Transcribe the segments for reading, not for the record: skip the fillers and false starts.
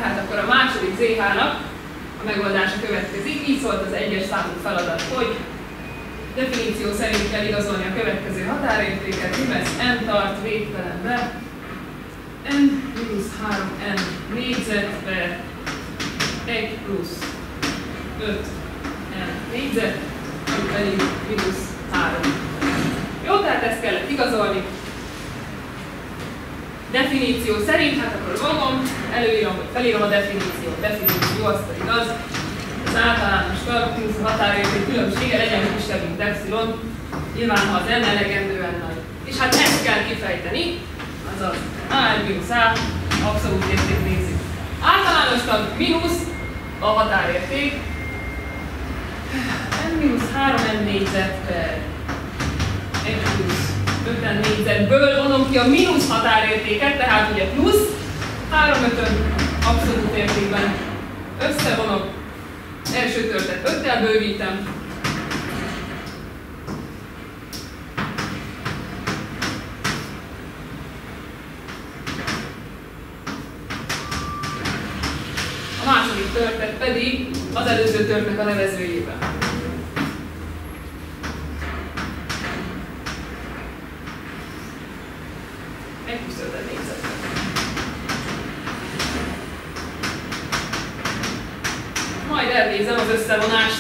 Tehát akkor a második ZH-nak a megoldása következik. Így szólt az egyes számú feladat, hogy definíció szerint kell igazolni a következő határértéket, mivel n tart végtelenbe n-3n négyzet per 1 plusz 5n négyzet, ami pedig -3. Jó, tehát ezt kellett igazolni. Definíció szerint, hát akkor fogom, előírom, hogy felírom a definíciót. Definíció azt igaz, az általános kalkulus határérték különbsége legyen kisebb, mint epsilon, nyilván ha az n elegendően nagy. És hát ezt kell kifejteni, azaz A abszolút érték nézzük. Általános tag mínusz a határérték, n-3n négyzet per 1 plusz 5n négyzetből vonom ki a mínusz határértéket, tehát ugye plusz 3/5 abszolút értékben összevonom, első törtet 5-tel bővítem, a második törtet pedig az előző törtnek a nevezőjében. Majd elnézem az összevonást.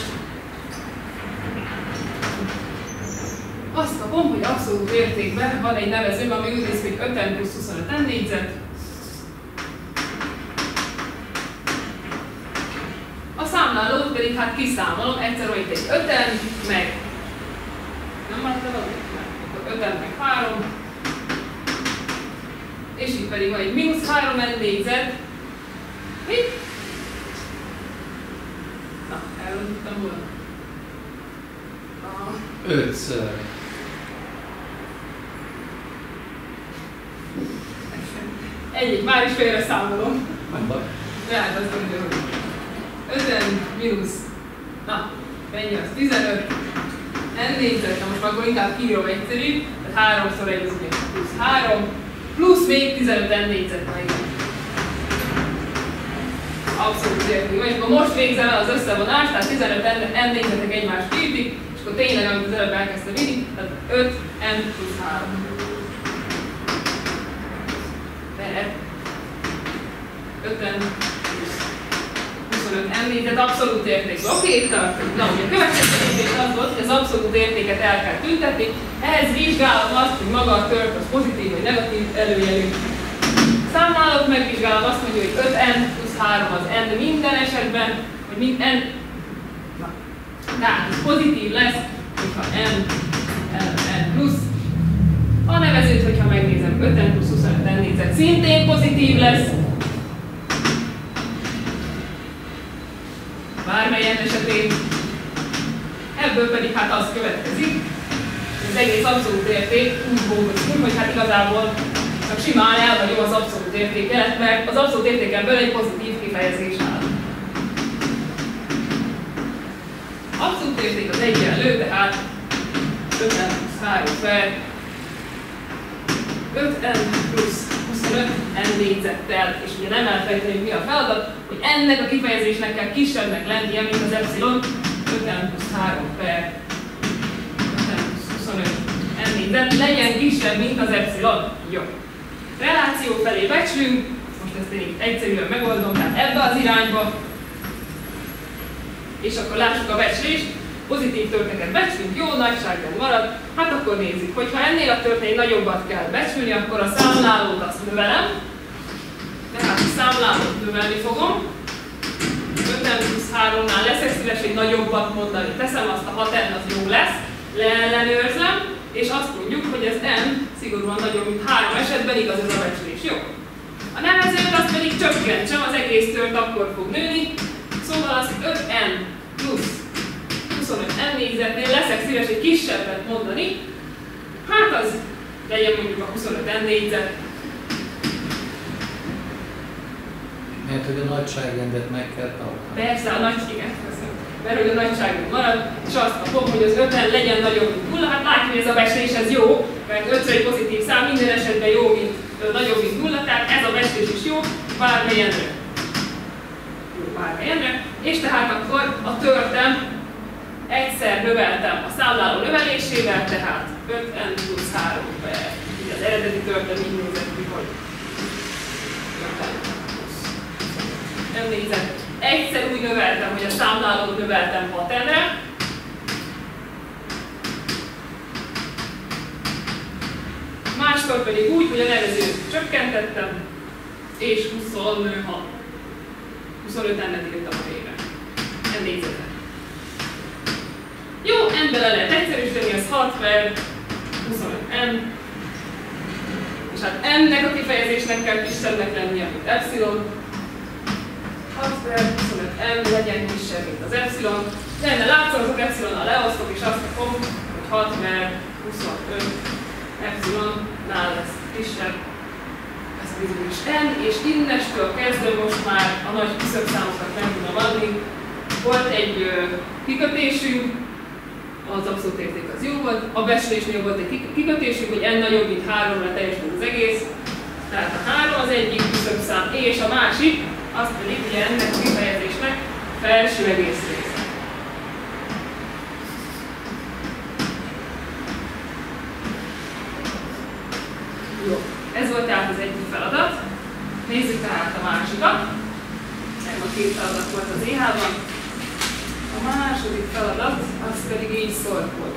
Azt kapom, hogy abszolút értékben van egy nevezőm, ami úgy néz ki, hogy 5n plusz 25n négyzet. A számlálót pedig hát kiszámolom, egyszer van itt egy 5n, meg nem maradt el valami? Akkor 5n meg 3. És itt pedig van egy -3n négyzet. Mit? Na, elrontottam volna. 5-ször. Egyik, már is félre számolom. Nem baj. Tehát azt mondja, hogy 5n mínusz, na, mennyi az? 15 n négyzet, na most akkor inkább kiírom egyszerű, tehát 3-szor 1 az ugye plusz 3, plusz még 15 n négyzet meg. Abszolút érték. És akkor most végzem el az összevonást, tehát 15 n négyzetek egymást kiütik, és akkor tényleg, amit az előbb elkezdtem írni, tehát 5n plusz 3. Per 5n plusz 25 n négyzet abszolút érték. Oké, itt tartunk. Na, ugye a következő lépés az volt, hogy az abszolút értéket el kell tüntetni. Ehhez vizsgálom azt, hogy maga a tört az pozitív vagy negatív előjelű. Számlálok, megvizsgálom azt mondja, hogy 5n plusz 3 az n minden esetben, hogy mind n. Na, tehát ez pozitív lesz, hogyha n plusz. A nevezőt, hogyha megnézem, 5n plusz 25 n négyzet szintén pozitív lesz. Bármelyen esetén. Ebből pedig hát az következik, hogy az egész abszolút érték úgy dolgozik, hogy hát igazából csak simán elhagyom az abszolút értéket, mert az abszolút értékemből egy pozitív kifejezés áll. Abszolút érték az egyenlő, tehát 5n plusz 3 per 5n plusz 25 n négyzettel, és ugye nem elfelejteni, hogy mi a feladat, hogy ennek a kifejezésnek kell kisebbnek lennie, mint az epsilon, 5n plusz 3 per 5n plusz 25 n négyzet, legyen kisebb, mint az epsilon. Jó. Reláció felé becslünk, most ezt én egyszerűen megoldom, tehát ebbe az irányba, és akkor lássuk a becslést, pozitív törteket becslünk, jó nagyságban marad, hát akkor nézzük, hogyha ennél a törtnél nagyobbat kell becslni, akkor a számlálót azt növelem, tehát a számlálót növelni fogom, 5n plusz 3-nál leszek szíves egy nagyobbat mondani, teszem azt a 6n az jó lesz, leellenőrzem, és azt mondjuk, hogy ez n szigorúan nagyobb, mint 3 esetben, igaz ez a becslés, jó? A nevezőt azt pedig csökkentsem, az egész tört akkor fog nőni, szóval az 5n plusz 25 n négyzetnél leszek szíves egy kisebbet mondani, hát az legyen mondjuk a 25 n négyzet. Mert hogy a nagyságrendet meg kell tartani. Persze, a nagyságot veszem. Mert hogy a nagyságon marad, és azt kapom, hogy az 5n legyen nagyobb, mint 0. Hát látjuk, hogy ez a becslés ez jó, mert 5 egy pozitív szám minden esetben jó, mint nagyobb, mint 0, tehát ez a becslés is jó, bármilyenre. bármely n-re, és tehát akkor a törtem egyszer növeltem a számláló növelésével, tehát 5n plusz 3 per. Így az eredeti törtem így nézett ki, hogy 5n plusz n négyzet. Egyszer úgy növeltem, hogy a számlálót növeltem 6n-re, máskor pedig úgy, hogy a nevezőt csökkentettem, és 25n-et írtam a helyre. N négyzetet. Jó, n-be le lehet egyszerűsíteni, ez 6 per 25n, és hát ennek a kifejezésnek kell kisebbnek lennie, mint epsilon. 6 per 25n legyen kisebb, mint az epsilon. Lenne látszanak epsilonnal leosztok, és azt kapom, hogy 6 per 25 epsilonnál lesz kisebb ez a bizonyos n, és innestől kezdve most már a nagy küszöbszámokat nem tudom adni. Volt egy kikötésünk, az abszolút érték az jó volt, a becslésnél volt egy kikötésünk, hogy n nagyobb, mint 3-ra teljesül az egész. Tehát a 3 az egyik küszöbszám, és a másik, az pedig ugye ennek a kifejezésnek felső egész része. Jó, ez volt tehát az egyik feladat. Nézzük tehát a másikat. Nem a két feladat volt az EH-ban. A második feladat, az pedig így szólt volt.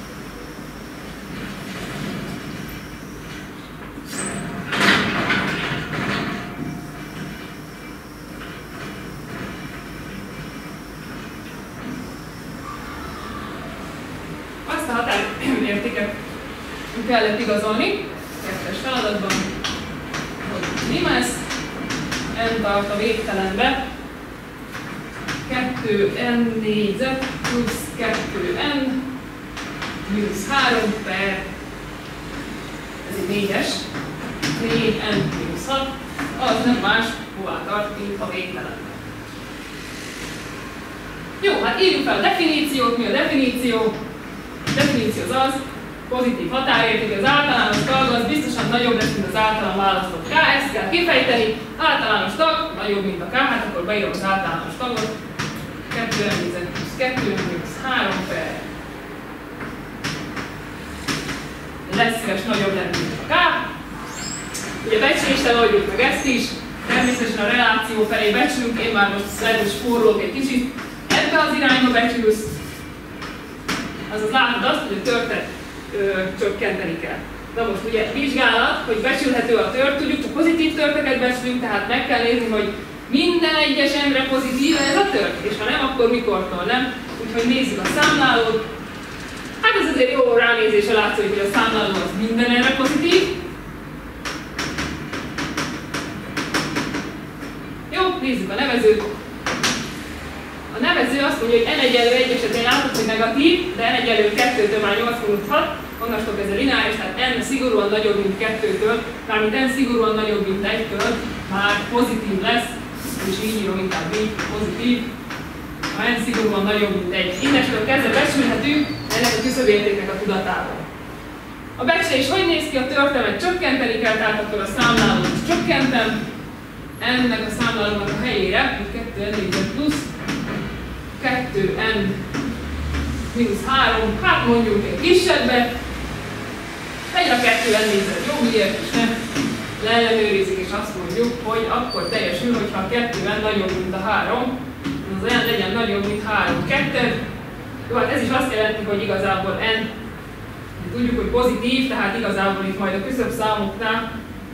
Azt a határértéket kellett igazolni, kettes feladatban, hogy mi lesz, n tart a végtelenbe, 2n négyzet plusz 2n mínusz 3 per, ez egy 4-es, 4n mínusz 6, az nem más, hová tart, mint a végtelenbe. Jó, hát írjuk fel a definíciót. Mi a definíció? A definíció az, pozitív határérték, az általános tag az biztosan nagyobb lesz, mint az általán választott k, ezt kell kifejteni. Általános tag nagyobb, mint a k, hát akkor beírom az általános tagot. 2n négyzet plusz 2 mínusz 3 per. Lesz szíves nagyobb lenni, mint a k. Ugye becsléssel oldjuk meg ezt is. Természetesen a reláció felé becsülünk, én már most szerint spórolok egy kicsit. Ebbe az irányba becsülsz. Azaz látod azt, hogy a törtet csökkenteni kell. Na most ugye vizsgálat, hogy becsülhető a tört, tudjuk, csak pozitív törteket becslünk, tehát meg kell nézni, hogy minden egyes n-re pozitív ez a tört, és ha nem, akkor mikortól nem. Úgyhogy nézzük a számlálót. Hát ez azért jó ránézésre látszik, hogy a számláló az minden n-re pozitív. Jó, nézzük a nevezőt. A nevező azt mondja, hogy n egyenlő 1 esetén látod, hogy negatív, de n egyenlő 2-től már 8-6, onnastól ez a lineáris, tehát n szigorúan nagyobb, mint 2-től, mármint n szigorúan nagyobb, mint 1-től, már pozitív lesz, és így írom inkább így, pozitív, ha n szigorúan nagyobb, mint 1. Innestől kezdve becsülhetünk ennek a küszöbértéknek a tudatában. A becslés hogy néz ki? A törtemet csökkenteni kell, tehát akkor a számlálót is csökkentem, ennek a számlálónak a helyére, hogy 2n plusz 2n mínusz 3, hát mondjuk egy kisebbet, legyen a 2n négyzet, jó, miért is nem? Leellenőrizik és azt mondjuk, hogy akkor teljesül, hogyha a 2n nagyobb, mint a 3, az n legyen nagyobb, mint 3 2. Jó, hát ez is azt jelenti, hogy igazából n, tudjuk, hogy pozitív, tehát igazából itt majd a küszöbb számoknál,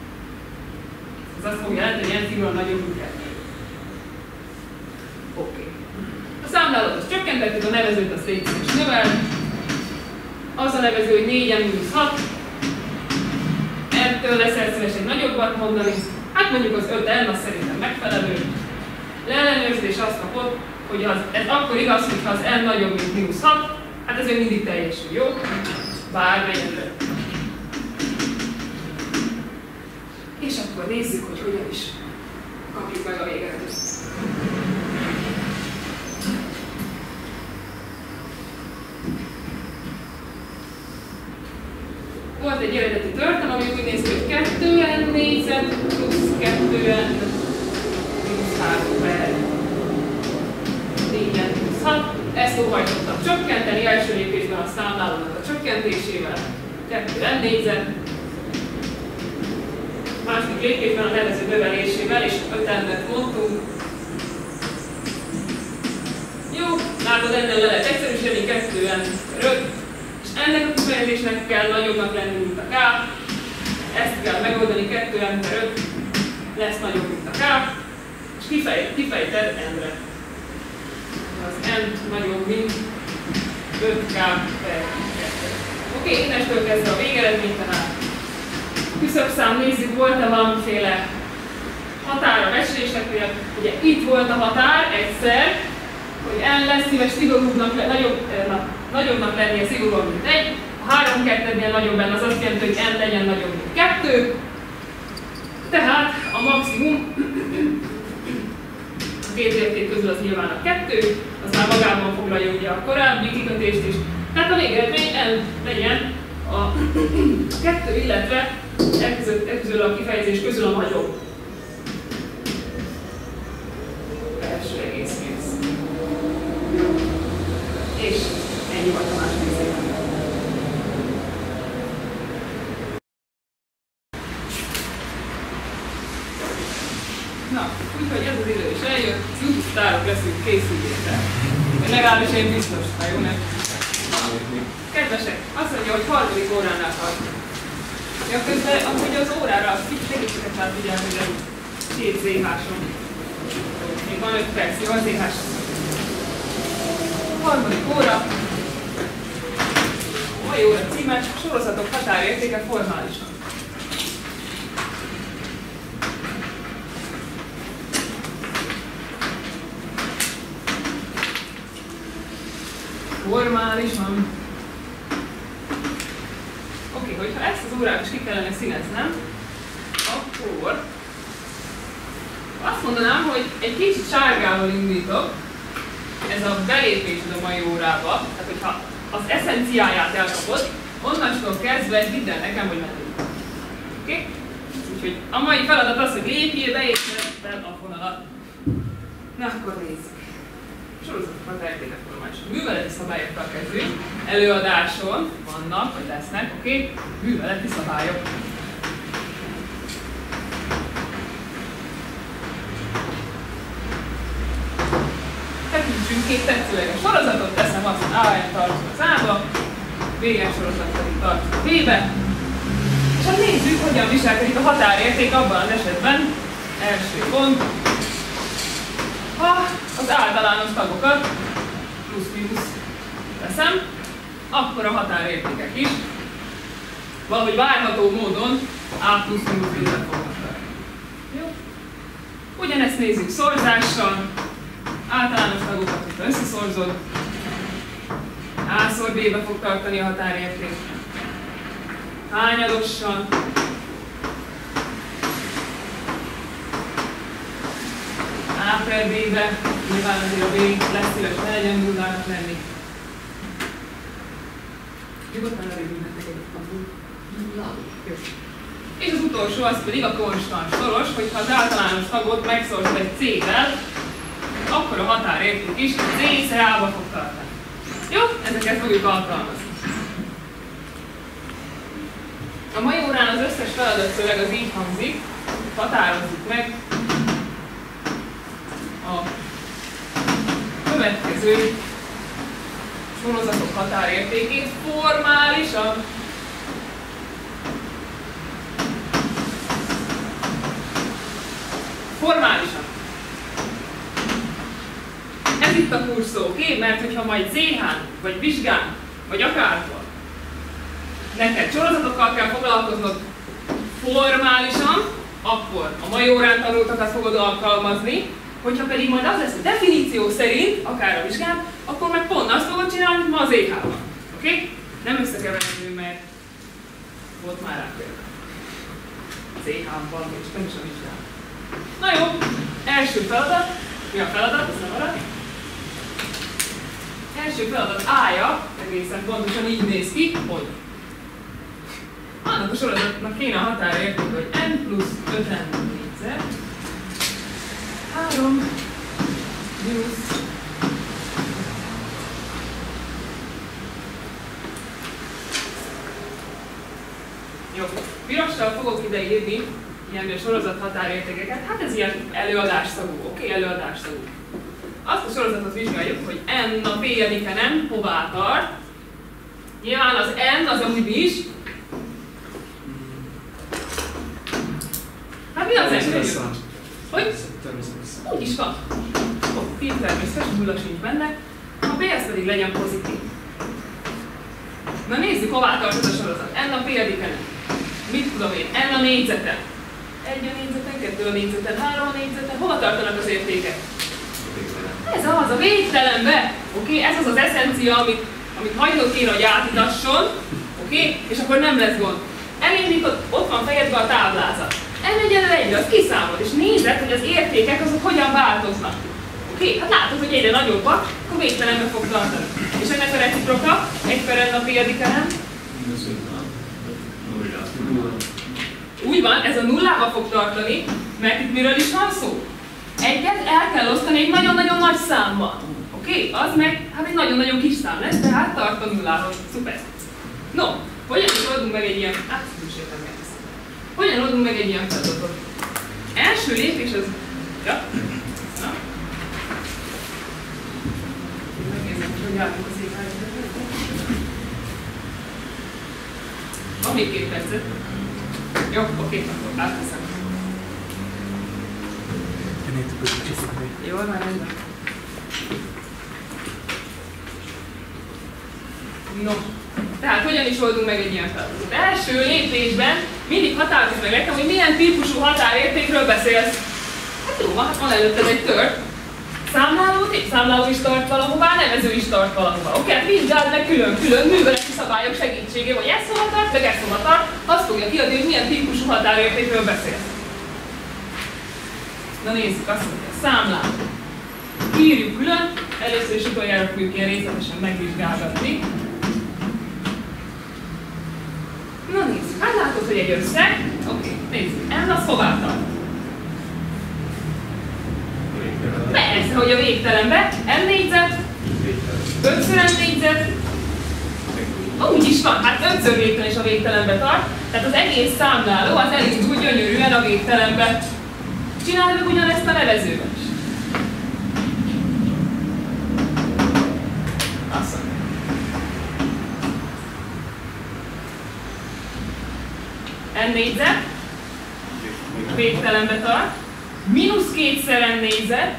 ez azt fogja jelenteni, hogy n szigorúan nagyobb, mint 2. Oké. A számlálót azt csökkentettük, a nevezőt azt légy szíves növel. Az a nevező, hogy 4n mínusz 6. Ettől leszel szíves egy nagyobbat mondani. Hát mondjuk az 5n, az szerintem megfelelő. Leellenőrzés azt kapott, hogy ez akkor igaz, hogyha az n nagyobb, mint mínusz 6. Hát ez még mindig teljesül, jó? Bármelyikre. És akkor nézzük, hogy hogyan is kapjuk meg a végeredményt. Volt egy eredeti törtem, ami úgy néz ki, hogy 2n négyzet plusz 2n mínusz 3 per. óhajtottak csökkenteni első lépésben a számlálónak a csökkentésével, 2n négyzet, második lépésben a nevező növelésével, és 5n-et mondtunk. Jó, látod, ennél le lehet egyszerűsíteni 2n per 5, és ennek a kifejezésnek kell nagyobbnak lenni, mint a k. Ezt kell megoldani, 2n per 5 lesz nagyobb, mint a k, és kifejted n-re. Az n nagyobb, mint 5k per 2. Oké, innestől kezdve a végeredmény, tehát küszöbszám, nézzük, volt-e valamiféle határ a becsléseknél. Ugye itt volt a határ egyszer, hogy n lesz szíves szigorúbbnak, nagyobbnak lennie szigorúbb, mint 1. A 3-2-nél nagyobb n az azt jelenti, hogy n legyen nagyobb, mint 2. Tehát a maximum a két érték közül az nyilván a 2, az már magában foglalja ugye a korábbi kikötést is. Tehát a végeredmény n legyen a 2, illetve közül a kifejezés közül a nagyobb. Első egész rész. És ennyi volt a második részében. Na, úgyhogy ez az idő is eljött, YouTube sztárok leszünk, készüljétek. Legalábbis én biztos, ha jó, nem? Kedvesek, azt mondja, hogy 3. óránál tartunk. Ja, közben, ahogy az órára, segítsetek már figyelni, hogy ez 2 ZH-son. Még van 5 perc, jó, az ZH-son. 3. óra. Mai óra címe, sorozatok határértéke formálisan. Formálisan. Oké, hogyha ezt az órát is ki kellene színeznem, akkor azt mondanám, hogy egy kicsit sárgával indítok, ez a belépésed a mai órába, tehát hogyha az eszenciáját elkapod, onnantól kezdve hidd el nekem, hogy menjünk. Oké? Úgyhogy a mai feladat az, hogy lépjél be és fel a vonalat. Na akkor nézzük. Sorozatokat eltétek formálisan. Műveleti szabályokkal kezdünk. Előadáson vannak, vagy lesznek, oké? Műveleti szabályok. Tekintsünk két tetszőleges sorozatot, teszem azt, hogy A-en tartsuk az A-ba, B-en sorozat pedig tartsuk a B-be. És hát nézzük, hogyan viselkedik a határérték abban az esetben. Első pont. Ha az általános tagokat plusz-minusz veszem, akkor a határértékek is valahogy várható módon A plusz-minusz B-be fognak lenni. Jó? Ugyanezt nézzük szorzással. Általános tagokat, hogyha összeszorzod, A-szor B-be fog tartani a határérték. Hányadosan. A per B-be, nyilván azért a B lesz szíves, ne legyen nullának lenni. Nyugodtan elég és az utolsó az pedig a konstans szoros, hogyha az általános tagot megszorozod egy C-vel, akkor a határérték is C-szer A-ba fog tartani. Jó? Ezeket fogjuk alkalmazni. A mai órán az összes feladatszöveg az így hangzik, határozzuk meg a következő sorozatok határértékét formálisan. Formálisan. Ez itt a kurszó, oké? Mert hogyha majd ZH-n, vagy vizsgán, vagy akárhol neked sorozatokkal kell foglalkoznod formálisan, akkor a mai órán tanultakat fogod alkalmazni, hogyha pedig majd az lesz, hogy definíció szerint, akár a vizsgán, akkor meg pont azt fogod csinálni, mint ma az EH-ban. Oké? Nem összekeverhető, mert volt már rá például. Az EH-ban, és nem is a vizsgán. Na jó, első feladat. Mi a feladat? Ez nem arra. Első feladat A-ja, egészen pontosan így néz ki, hogy annak a sorozatnak kéne a határérték, hogy n plusz 5n négyzet 3 mínusz Jó. Pirossal fogok ide írni ilyen sorozat határértékeket. Hát ez ilyen előadásszagú, oké? Előadásszagú. Azt a sorozatot vizsgáljuk, hogy n a p-jedike nem hová tart. Nyilván az n az amúgy is. Hát mi az n? Hogy? Úgy is van. Így természetes, nulla sincs benne. A p-hez pedig legyen pozitív. Na nézzük, hová tart ez a sorozat. N a p-jedike nem. Mit tudom én? N a négyzeten. 1 a négyzeten, 2 a négyzeten, 3 a négyzeten. Hova tartanak az értékek? Ez az a végtelenbe. Oké? Ez az az eszencia, amit hagynod kéne, hogy átitasson. Oké? És akkor nem lesz gond. Elindít, ott van fejedben a táblázat. N egyenlő 1, az kiszámol, és nézed, hogy az értékek azok hogyan változnak. Oké? Hát látod, hogy egyre nagyobbak, akkor végtelenbe fog tartani. És ennek a reciproka, 1/n a p-jedike nem? Úgy van, ez a nullába fog tartani, mert itt miről is van szó? Egyet el kell osztani egy nagyon-nagyon nagy számmal. Oké? Az meg, hát egy nagyon-nagyon kis szám lesz, tehát tart a nullához. Szuper. No, hogyan is oldunk meg egy ilyen... Hogyan oldunk meg egy ilyen feladatot? Első lépés az... Ja? Na? Megnézem, hogy jártunk a székhelyzetet. Van még 2 percet. Jó, oké, akkor átveszem. Jó, már rendben. No, tehát hogyan is oldunk meg egy ilyen feladatot? Első lépésben mindig határozd meg nekem, hogy milyen típusú határértékről beszélsz. Hát jó, hát van előtted egy tört. Számláló is tart valahová, nevező is tart valahová. Oké, hát vizsgáld meg külön-külön műveleti szabályok segítségével, hogy ez hova tart, meg ez hova tart, azt fogja kiadni, hogy milyen típusú határértékről beszélsz. Na nézzük, azt mondja, számláló. Írjuk külön, először is utoljára fogjuk ilyen részletesen megvizsgálgatni. Na nézzük, hát látod, hogy egy összeg. Oké, nézzük, n az hová tart? Persze, hogy a végtelenbe, n négyzet, 5x n négyzet, úgy is van, hát 5-ször végtelen is a végtelenbe tart, tehát az egész számláló az elindul gyönyörűen a végtelenbe. Csináld meg ugyanezt a nevezőben is. Azt mondja. N négyzet, végtelenbe tart, -2-szer n négyzet,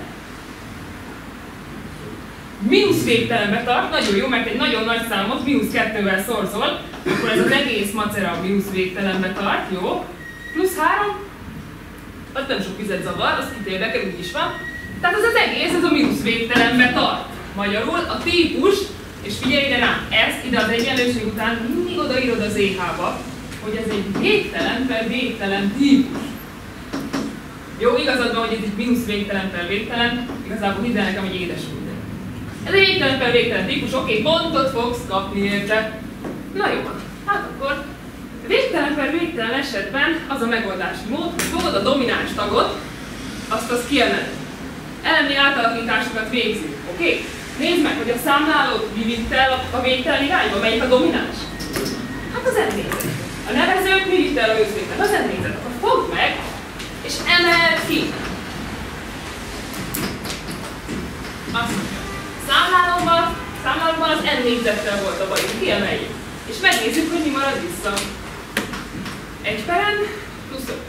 mínusz végtelenbe tart, nagyon jó, mert egy nagyon nagy számot -2-vel szorzol, akkor ez az egész macera mínusz végtelenbe tart, jó? +3, az nem sok vizet zavar, az kit érdekel, úgy is van. Tehát az egész, ez a mínusz végtelenbe tart. Magyarul a típus, és figyelj ide rám, ezt ide az egyenlőség után mindig odaírod az EH-ba, hogy ez egy végtelen per végtelen típus. Jó, igazad van, hogy ez egy mínusz végtelen per végtelen, igazából hidd el nekem, hogy édes minden. Ez egy végtelen per végtelen típus, oké, pontot fogsz kapni érte. Na jó, hát akkor végtelen per végtelen esetben az a megoldási mód, hogy fogod a domináns tagot, azt kiemeled. Elemi átalakításokat végzünk, oké? Nézd meg, hogy a számlálót mi vitt el a végtelen irányba, melyik a domináns? Hát az n-négyzet. A nevezőt mi vitt el a őszvétel? Az n-négyzet. Akkor fogd meg, és emeld ki. Azt mondja. Számlálóban az n-négyzettel volt a bajunk, kiemeljük. És megnézzük, hogy mi marad vissza. 1/n + 5.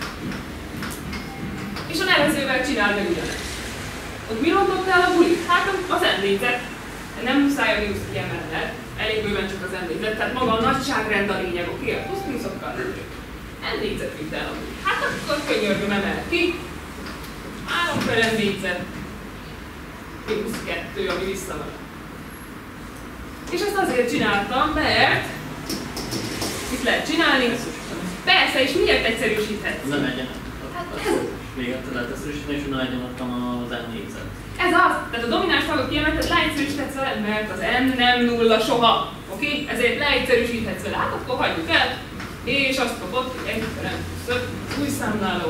És a nevezővel csináld meg ugyanezt. Ott mi rontott el a bulit? Hát az n-négyzet. Nem muszáj a mínuszt kiemelned. Elég bőven csak az n-négyzet, tehát maga a nagyságrend a lényeg, oké? A plusz-mínuszokkal lőjük. N-négyzet vitt el a bulit. Hát akkor könyörgöm emel ki. 3/n-négyzet. -2, ami visszamarad. És ezt azért csináltam, mert itt lehet csinálni. Persze, és miért egyszerűsíthetsz? Nem egyen. Hát ez... Még egyszer lehet egyszerűsíteni, és utána egyenadtam az n-négyzet. Ez az! Tehát a domináns tagot kiemelted, leegyszerűsíthetsz vele, mert az n nem nulla soha. Oké? Ezért leegyszerűsíthetsz vele. Hát akkor hagyjuk el. És azt kapod, hogy 1/n + 5, új számláló.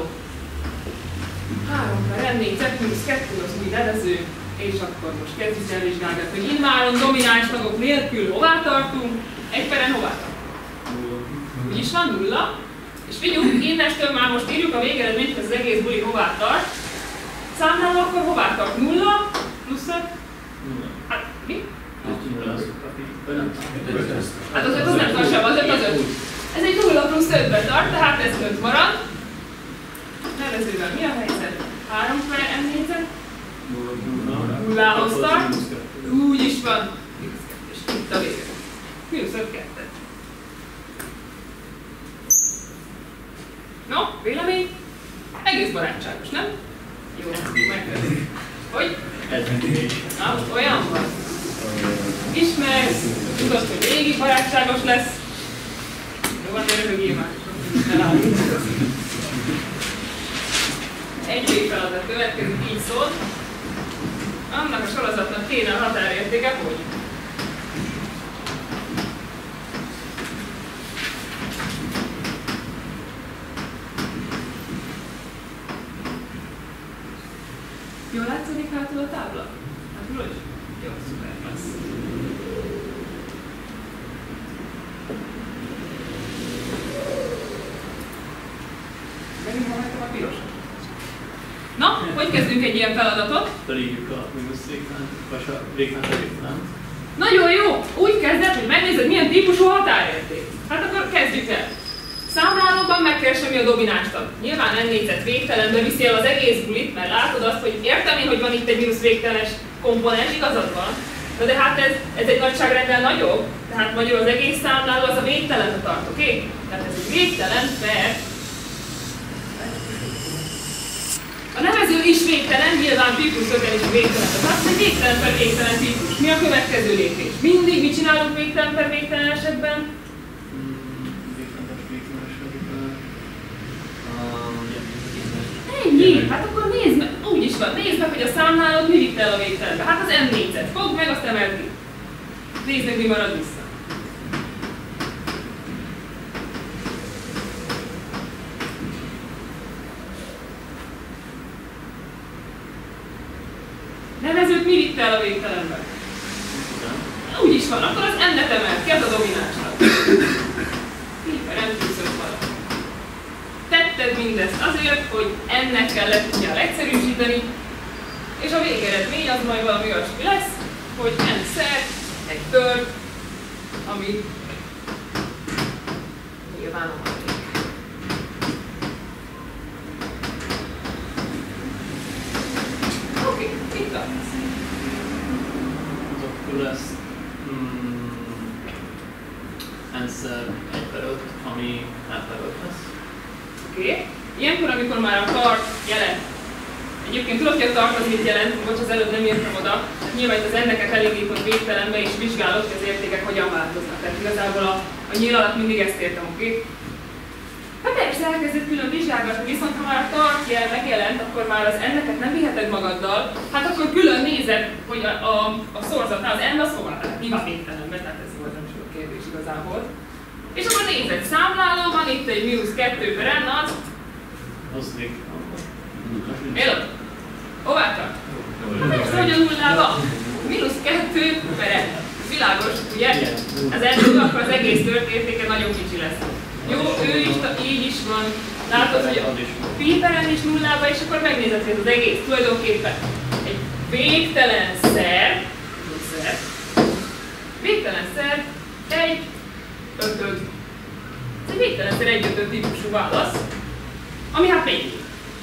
3/n-négyzet -2 az új nevező. És akkor most kezdjük el vizsgálgatni, hogy immáron domináns tagok nélkül hová tartunk, 1/n hová tartunk? úgyis van 0. És figyelj, innestől már most írjuk a végeredményt, hogy az egész buli hová tart. Számlálva akkor hová tart? 0 plusz 5? Hát mi? Hát az 5 az nem tart sem, az 5 az 5. Ez egy 0 plusz 5-ben tart, tehát ez 5 marad. Nevezővel mi a helyzet? 3 per n négyzet? 0-hoz tart. Úgy is van. És itt a vége. Mínusz 5 2. No, vélemény? Egész barátságos, nem? Jó, megkezdjük. Hogy? Na, olyan van. Ismersz, tudod, hogy végig barátságos lesz. Jó, hát röhögjél már. Egy végfeladat következik, így szól. Annak a sorozatnak kéne a határértéke, hogy? Jól látszódik hátul a tábla? Hátul is? Jó, szuper, lesz. Megint hallottam a pirosat. Na, hogy kezdünk egy ilyen feladatot? Felírjuk a mínusz végtelen, vagy a végtelen végtelen. Nagyon jó! Úgy kezded, hogy megnézed, milyen típusú határérték. Hát akkor kezdjük el. Számlálóban megkeresem, mi a dominánstat. Nyilván n négyzet végtelenbe viszi el az egész bulit, mert látod azt, hogy értem én, hogy van itt egy mínusz végtelenes komponens, igazad van. De hát ez egy nagyságrenddel nagyobb, tehát magyarul az egész számláló az a végtelenbe tart, oké? Okay? Tehát ez egy végtelen per... A nevező is végtelen, nyilván típus 5-en is végtelen. Tehát egy végtelen per végtelen típus. Mi a következő lépés? Mindig mit csinálunk végtelen per végtelen esetben? Ennyi! Hát akkor nézd meg, úgy is van, nézd meg, hogy a számlálót mi vitt el a végtelenbe. Hát az n négyzet. Fogd meg, azt emeld ki. Nézd meg, mi marad vissza. Nevezőt mi vitt el a végtelenbe? Úgy is van, akkor az n-et emeld ki, az a dominánsnak. Éppen n plusz 5 marad. Tetted mindezt azért, hogy ennek kellett tudjál egyszerűsíteni, és a végeredmény az majd valami olyasmi lesz, hogy n-szer egy tört, ami nyilván a maradék. Oké, itt tartasz. Az akkor lesz n-szer 1 per 5, ami n per 5 lesz. Oké. Ilyenkor, amikor már a tart jelent. Egyébként tudod, hogy a tart az mit jelent, bocs, az előbb nem írtam oda. Tehát nyilván itt az n-eket elindított végtelenbe és vizsgálod, hogy az értékek hogyan változnak. Tehát igazából a nyíl alatt mindig ezt értem, oké? Hát persze elkezdett külön vizsgálgatni, viszont ha már a tart jel megjelent, akkor már az n-eket nem viheted magaddal, hát akkor külön nézed, hogy a szorzatnál az n az hová, tehát nyilván végtelenbe, tehát ez volt nem sok kérdés igazából. És akkor nézed, számlálóban itt egy mínusz 2 per n az... Az még. Élod? Hová tart? Persze, hogy a nullába. Mínusz 2 per n. Világos, ugye? Az n akkor az egész tört értéke nagyon kicsi lesz. Jó, ő is, így is van. Látod, hogy a pi per n is nullába, és akkor megnézed, hogy az egész tulajdonképpen egy végtelen szer, végtelen szer, egy ötöd. Ez egy végtelenszer egy ötöd típusú válasz, ami hát még.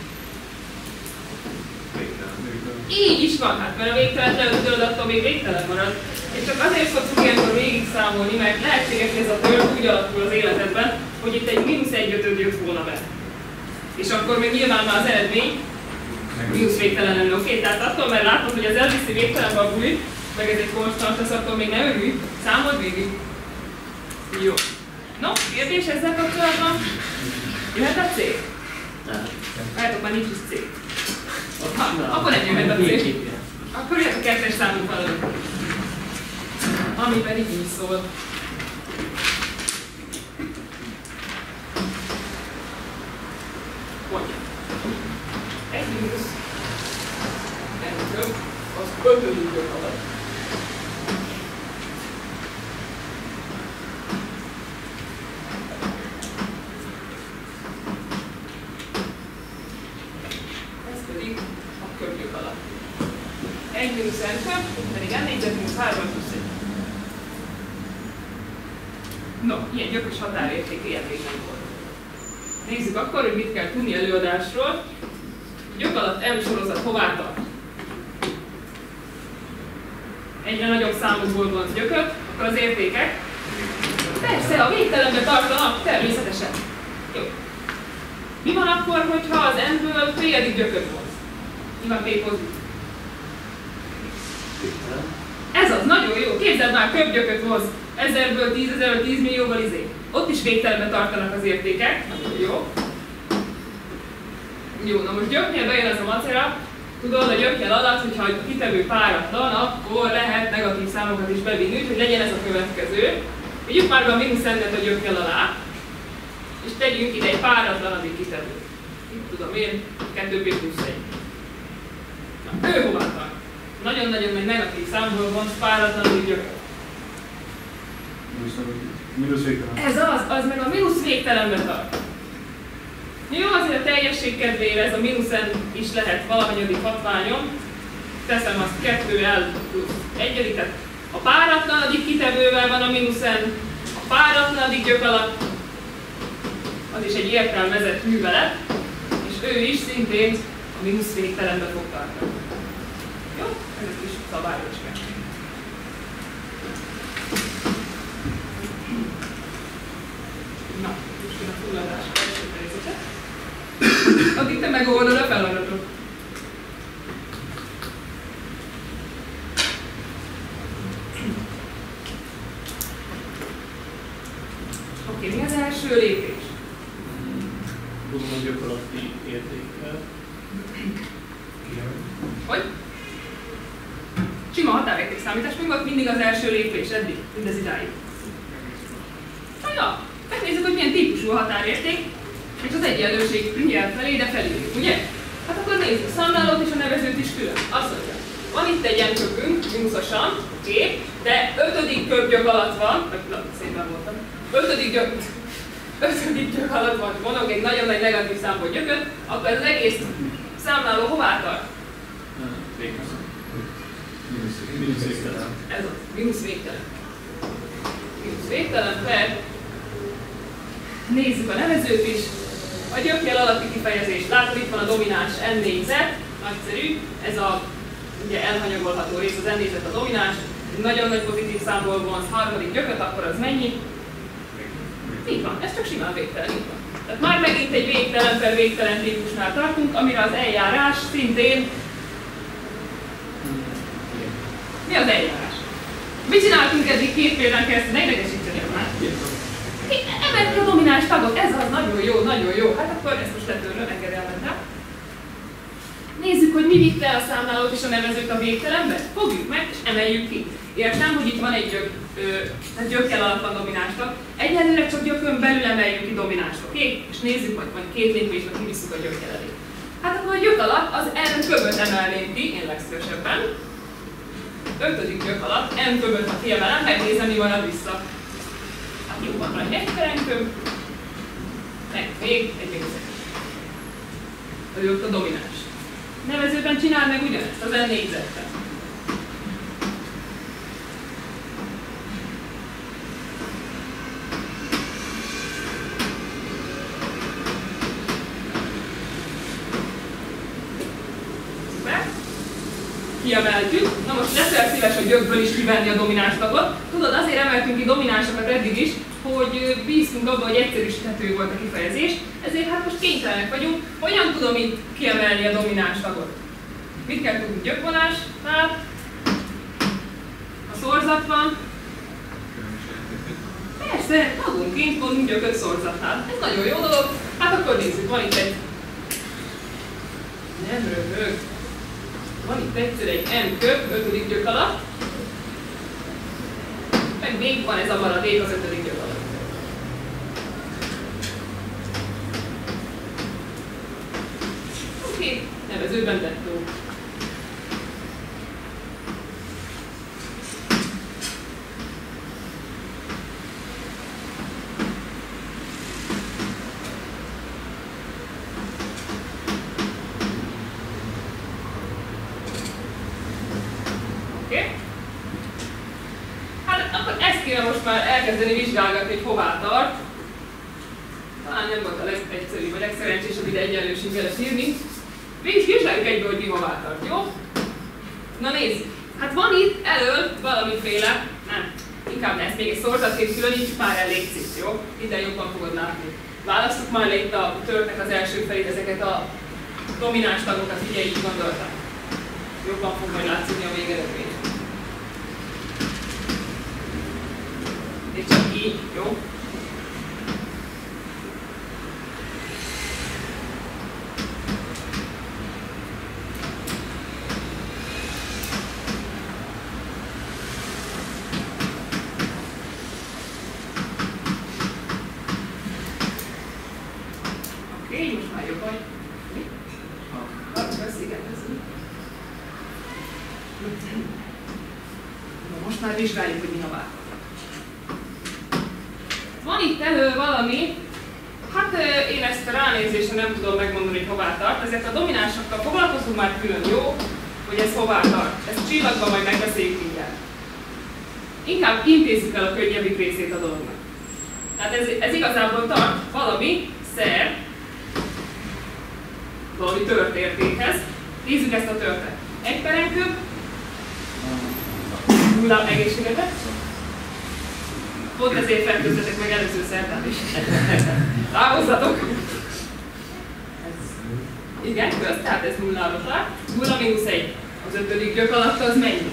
Így is van, hát mert a végtelen leötöd, attól még végtelen marad. És csak azért szoktuk ilyenkor végig számolni, mert lehetséges, hogy ez a tört úgy alakul az életedben, hogy itt egy mínusz 1 ötöd jött volna be. És akkor még nyilván már az eredmény mínusz végtelen lenne, oké? Tehát attól, mert látod, hogy az elviszi végtelenbe a bulit, meg ez egy konstans lesz, attól még ne örülj, számold végig. Jó. No, kérdés ezzel kapcsolatban? Jöhet a C? Várjátok, már nincs is C. Akkor nem jöhet a C. Akkor jöhet a kettes számú feladat. Ami pedig így szól. Mondja. Egy mínusz. Az ötödik alatt. n-kör, pedig n négyzetünk 3 plusz 1. No, ilyen gyökös határérték érték nem volt. Nézzük akkor, hogy mit kell tudni előadásról. Gyök alatt M sorozat hová tart? Egyre nagyobb számokból vonz gyököt, akkor az értékek persze a végtelenbe tartanak, természetesen. Jó. Mi van akkor, hogyha az n-ből p-edik gyököt vonz? Mi van p pozitív? Ez az, nagyon jó. Képzeld már, köbgyököt vonz 1000-ből, 10.000-ből, 10 millióval izé. Ott is végtelenbe tartanak az értékek. Nagyon jó. Jó, na most gyöknél bejön ez a macera. Tudod, a gyökjel alatt, hogyha a kitevő páratlan, akkor lehet negatív számokat is bevinni, úgyhogy legyen ez a következő. Vigyük már be a mínusz n-et a gyökjel alá, és tegyünk ide egy páratlanadik kitevőt. Itt tudom én, 2p plusz 1. Na, ő hová tart? Nagyon-nagyon nagy negatív számból vonz páratlanadik gyököt. Mínusz végtelen. Ez az meg a mínusz végtelenbe tart. Jó, azért a teljesség kedvére ez a mínusz n is lehet valahanyadik hatványom. Teszem azt 2l plusz 1, tehát a páratlanadik kitevővel van a mínusz n, a páratlanadik gyök alatt, az is egy értelmezett művelet, és ő is szintén a mínusz végtelenbe fog tartani. Jó? Ez egy kis szabályocska. Na, most jön a fulladás első részete. Addig te megoldod a feladatot. Oké, mi az első lépés? Tudom a gyök alatti értékkel. Hogy? Sima határérték számítás, mi volt mindig az első lépés eddig, mindez idáig? Na ja, megnézzük, hogy milyen típusú határérték, és az egyenlőség jel felé, de felírjuk, ugye? Hát akkor nézzük a számlálót és a nevezőt is külön. Azt mondja, van itt egy ilyen köpünk, mínuszosan, oké, de 5. köpgyök alatt van, szépen voltam, 5. gyök alatt van, vonok egy nagyon nagy negatív számból gyököt, akkor az egész számláló hová tart? Mínusz végtelen. Ez az, mínusz végtelen. Mínusz végtelen, per. Nézzük a nevezőt is. A gyökjel alatti kifejezés. Látod, itt van a domináns n négyzet, nagyszerű. Ez a ugye elhanyagolható rész, az n négyzet a domináns. Nagyon nagy pozitív számból vonz harmadik gyököt, akkor az mennyi? Így van, ez csak simán végtelen, így van. Tehát már megint egy végtelen per végtelen típusnál tartunk, amire az eljárás szintén. Mi az eljárás? Mit csináltunk eddig két példán keresztül? Ne idegesítsenek már! Emeljük a domináns tagot, ez az nagyon jó, nagyon jó. Hát akkor ezt most letörlöm, neked elmentem. Nézzük, hogy mi vitte el a számlálót és a nevezőt a végtelenbe. Fogjuk meg és emeljük ki. Értem, hogy itt van egy gyök, tehát gyökkel alatt van domináns tag. Egyelőre csak gyökön belül emeljük ki dominást, oké? És nézzük, hogy majd két lépésben kivisszük a gyökkel elé. Hát akkor a gyök alatt az n köböt emelném ki, én legszívesebben. 5. gyök alatt n köböt, ha kiemelem, megnézem, mi marad vissza. Hát jó van, hogy egy köb, meg még egy végzet. Ő ott a domináns. Nevezőben csinál meg ugyanezt, az n négyzettel. Kiemeltük. Na most leszel szíves a gyökből is kivenni a domináns tagot. Tudod, azért emeltünk ki dominánsokat eddig is, hogy bíztunk abban, hogy egyszerűsíthető volt a kifejezés, ezért hát most kénytelenek vagyunk. Hogyan tudom itt kiemelni a domináns tagot? Mit kell tudni gyökvonásnál? A szorzat van. Persze, tagunként vonunk gyököt szorzatnál. Ez nagyon jó dolog. Hát akkor nézzük, van itt egy... Nem röhög. Van itt egyszer egy n köp 5. gyök alatt, meg még van ez a maradék az 5. gyök alatt. Oké, nevezőben tettó. ezt kéne most már elkezdeni vizsgálgatni, hogy hová tart. Talán nem volt a legegyszerűbb, vagy legszerencsésebb ide egyenlőséggel írni. Végig vizsgáljuk egyből, hogy mi hová tart, jó? Na nézzük. Hát van itt elől valamiféle, nem, inkább ne, ezt még egy szorzatként különítsük már el, légy, jó? Ide jobban fogod látni. Választok már le itt a törnek az első felét, ezeket a domináns tagokat, ugye így gondoltam. Jobban fog majd látszani a végeredmény. És csak így, jó? Oké, most már jobb vagy. Mi? Igen, ez így. Most már vizsgáljuk, hogy mi a változat. Van itt elő valami, hát én ezt a ránézésre nem tudom megmondani, hogy hová tart. Ezek a dominánsokkal foglalkozunk már külön, jó? Hogy ez hová tart. Ezt csillagban majd megbeszéljük mindjárt. Inkább intézzük el a könnyebbik részét a dolognak. Tehát ez igazából tart valami szer, valami törtértékhez. Nézzük ezt a törtet. 1 perenköp, 0 egészségetek. Pont ezért fertőztetek meg előző szerdán is. Távozzatok! Igen, közt, tehát ez 0-ra tart. 0 mínusz 1. Az 5. gyök alatt az mennyi?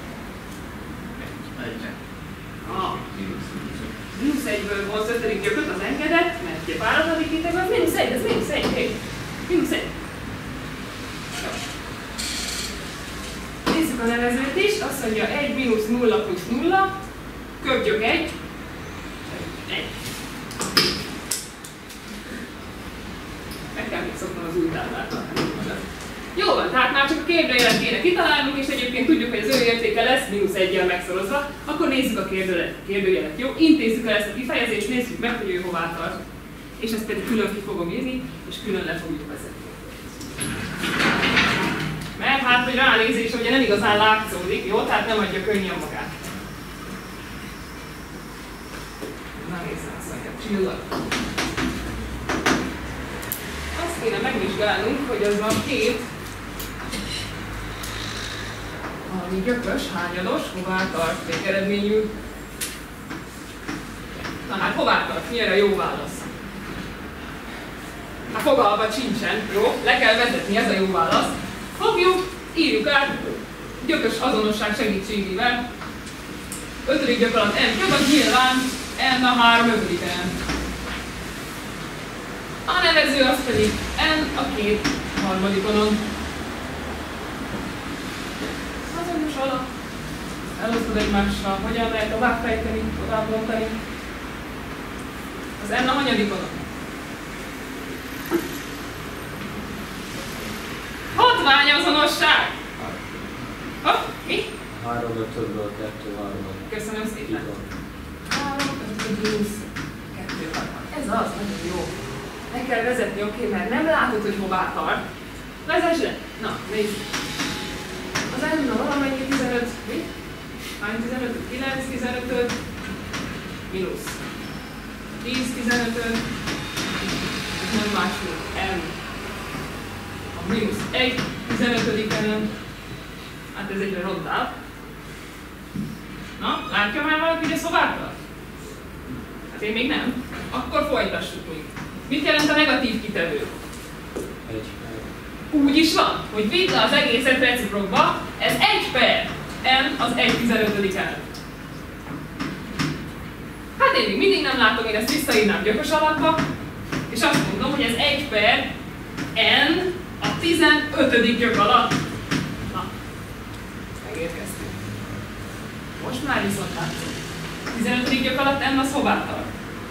Mínusz 1-ből vonz 5. gyököt, az engedett, mert ugye páradozik itt, az mínusz 1, ez mínusz 1, hé. Mínusz 1. Nézzük a nevezőt is, azt mondja 1 mínusz 0 plusz 0, köpgyök 1. 1. Meg kell még szoknom az új táblát. Jó van, tehát már csak a kérdőjelet kéne kitalálnunk, és egyébként tudjuk, hogy az ő értéke lesz mínusz 1-jel megszorozva, akkor nézzük a kérdőjelet, jó? Intézzük el ezt a kifejezést, nézzük meg, hogy ő hová tart. És ezt pedig külön ki fogom írni, és külön le fogjuk vezetni. Mert hát, hogy ránézés, ugye nem igazán látszódik, jó? Tehát nem adja könnyen magát. Na nézzen, azt mondja, csillag. Azt kéne megvizsgálnunk, hogy az a két valami gyökös, hányados, hová tart végeredményül. Na hát hová tart? Mi erre jó válasz? Hát fogalma sincsen, jó? Le kell vezetni, ez a jó válasz. Fogjuk, írjuk át gyökös azonosság segítségével. 5. gyök alatt n gyök, az nyilván n a 3 5. n. A nevező az pedig n a 2 harmadikonon. Azonos alap. Elosztod egymással, hogyan lehet tovább fejteni, tovább mondani. Az n a hanyadikonon. Hatványazonosság! Hopp, mi? 3 5-ből 2 3. Köszönöm szépen. 3 5 mínusz 2 3. Ez az, nagyon jó. Meg kell vezetni, oké, mert nem látod, hogy hová tart. Vezess le! Na, nézzük. Az n-na valamennyi 15, mi? Hány 15? 9 15 mínusz 10 15, és nem más, mint n. A mínusz 1 15-en, hát ez egyre rondább. Na, látja már valaki, hogy ez hová tart? Hát én még nem. Akkor folytassuk még. Mit jelent a negatív kitevő? Úgy is van, hogy vidd le az egészet reciprokba, ez 1 per n az 1/15-en. Hát én még mindig nem látom, én ezt visszaírnám gyökös alakba, és azt mondom, hogy ez 1 per n a 15. gyök alatt. Na, megérkeztünk. Most már viszont látszik. 15. gyök alatt n az hová tart?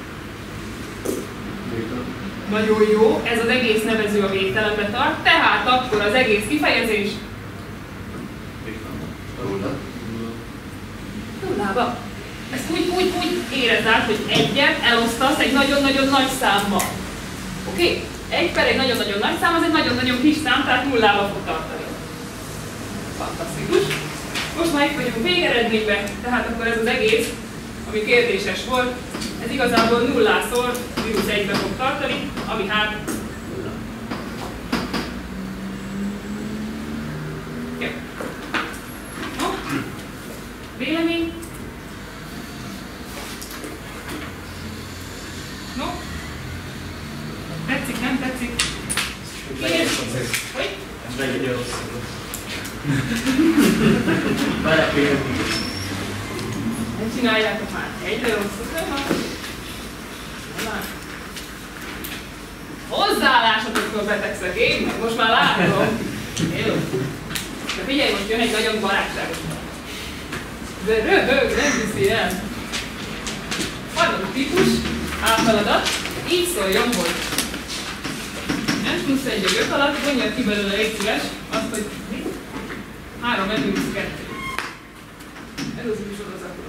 Nagyon jó, ez az egész nevező a végtelenbe tart, tehát akkor az egész kifejezés nullába. Ezt úgy érezd át, hogy egyet elosztasz egy nagyon-nagyon nagy számmal. Oké? 1 per egy nagyon-nagyon nagy szám, az egy nagyon-nagyon kis szám, tehát nullába fog tartani. Fantasztikus. Most már itt vagyunk végeredményben, tehát akkor ez az egész a ami kérdéses volt, ez igazából nullásor -1-be fog tartani, ami hát nulla. Jó. No? Vélemény? No? Tetszik, nem tetszik? Hogy? Ez legyen rosszul. Beleférni. Nem csináljátok már egyre rosszul, nem? Hozzáállásotoktól betegszek én, meg most már látom. Jó. De figyelj, most jön egy nagyon barátságos. De röhög, nem viszi el. Harmadik típus, álfeladat, így szóljon, hogy n+1 a gök alatt, vonja ki belőle, légy szíves, azt, hogy 3n-2. Ez az új sorozatunk.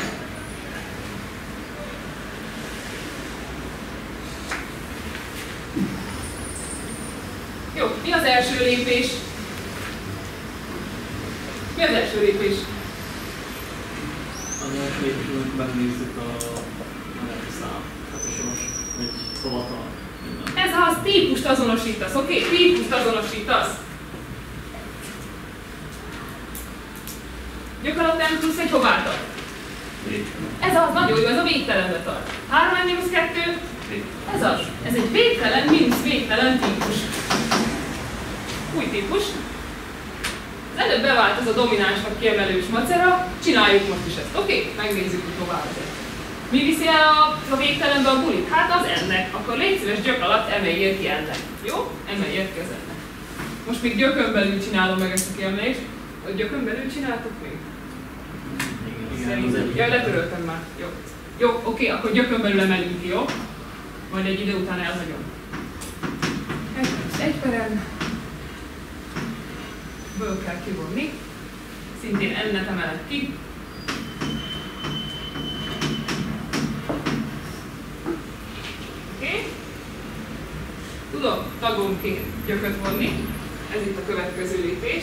Jó, mi az első lépés? Mi az első lépés? Az első lépésünk megnézzük a szám. Hát és most, hogy hova tart minden. Ez az, típust azonosítasz, oké? Típust azonosítasz. Gök alatt n+1 hová tart? Ez az, nagyon jó, ez a végtelenbe tart. 3n-2, ez az. Ez egy végtelen, mínusz végtelen típus. Új típus. Az előbb bevált ez a dominánsnak kiemelős macera, csináljuk most is ezt, oké? Megnézzük, hogy hová vezet. Mi viszi el a végtelenbe a bulit? Hát az ennek. Akkor légy szíves, gök alatt emeljél ki ennek. Jó? Emeljél ki az ennek. Most még gyökön belül csinálom meg ezt a kiemelést. A gyökön belül csináltok még? Szerintem. Ja, letöröltem már. Jó. Jó, oké, akkor gyökön belül emelünk ki, jó? Majd egy idő után elhagyom. Egy perem. Ből kell kivonni. Szintén ennet emelek ki. Oké? Tudok tagomként gyököt vonni. Ez itt a következő lépés.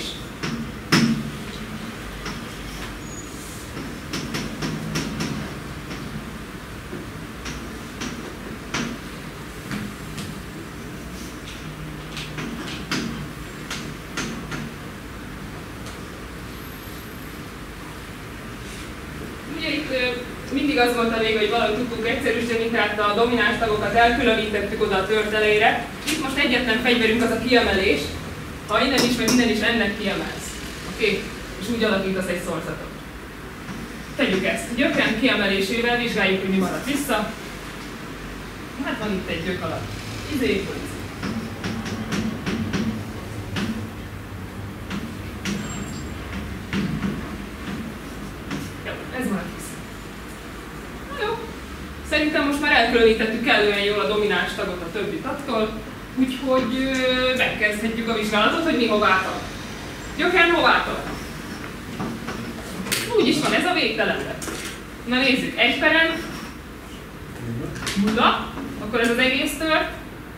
Mindig az volt a lényeg, hogy valahogy tudtunk egyszerűsíteni, tehát a domináns tagokat elkülönítettük oda a tört elejére. Itt most egyetlen fegyverünk az a kiemelés. Ha innen is, meg innen is ennek kiemelsz. Oké? És úgy alakítasz egy szorzatot. Tegyük ezt. Gyöken kiemelésével vizsgáljuk, hogy mi marad vissza. Hát van itt egy gyök alatt. Izé. Jó, ez marad vissza. Szerintem most már elkülönítettük kellően jól a domináns tagot a többi tagtól, úgyhogy megkezdhetjük a vizsgálatot, hogy mi hová tart. Gyöken hová tart? Úgy is van, ez a végtelenben. Na nézzük, 1 perem, 0, akkor ez az egész tört.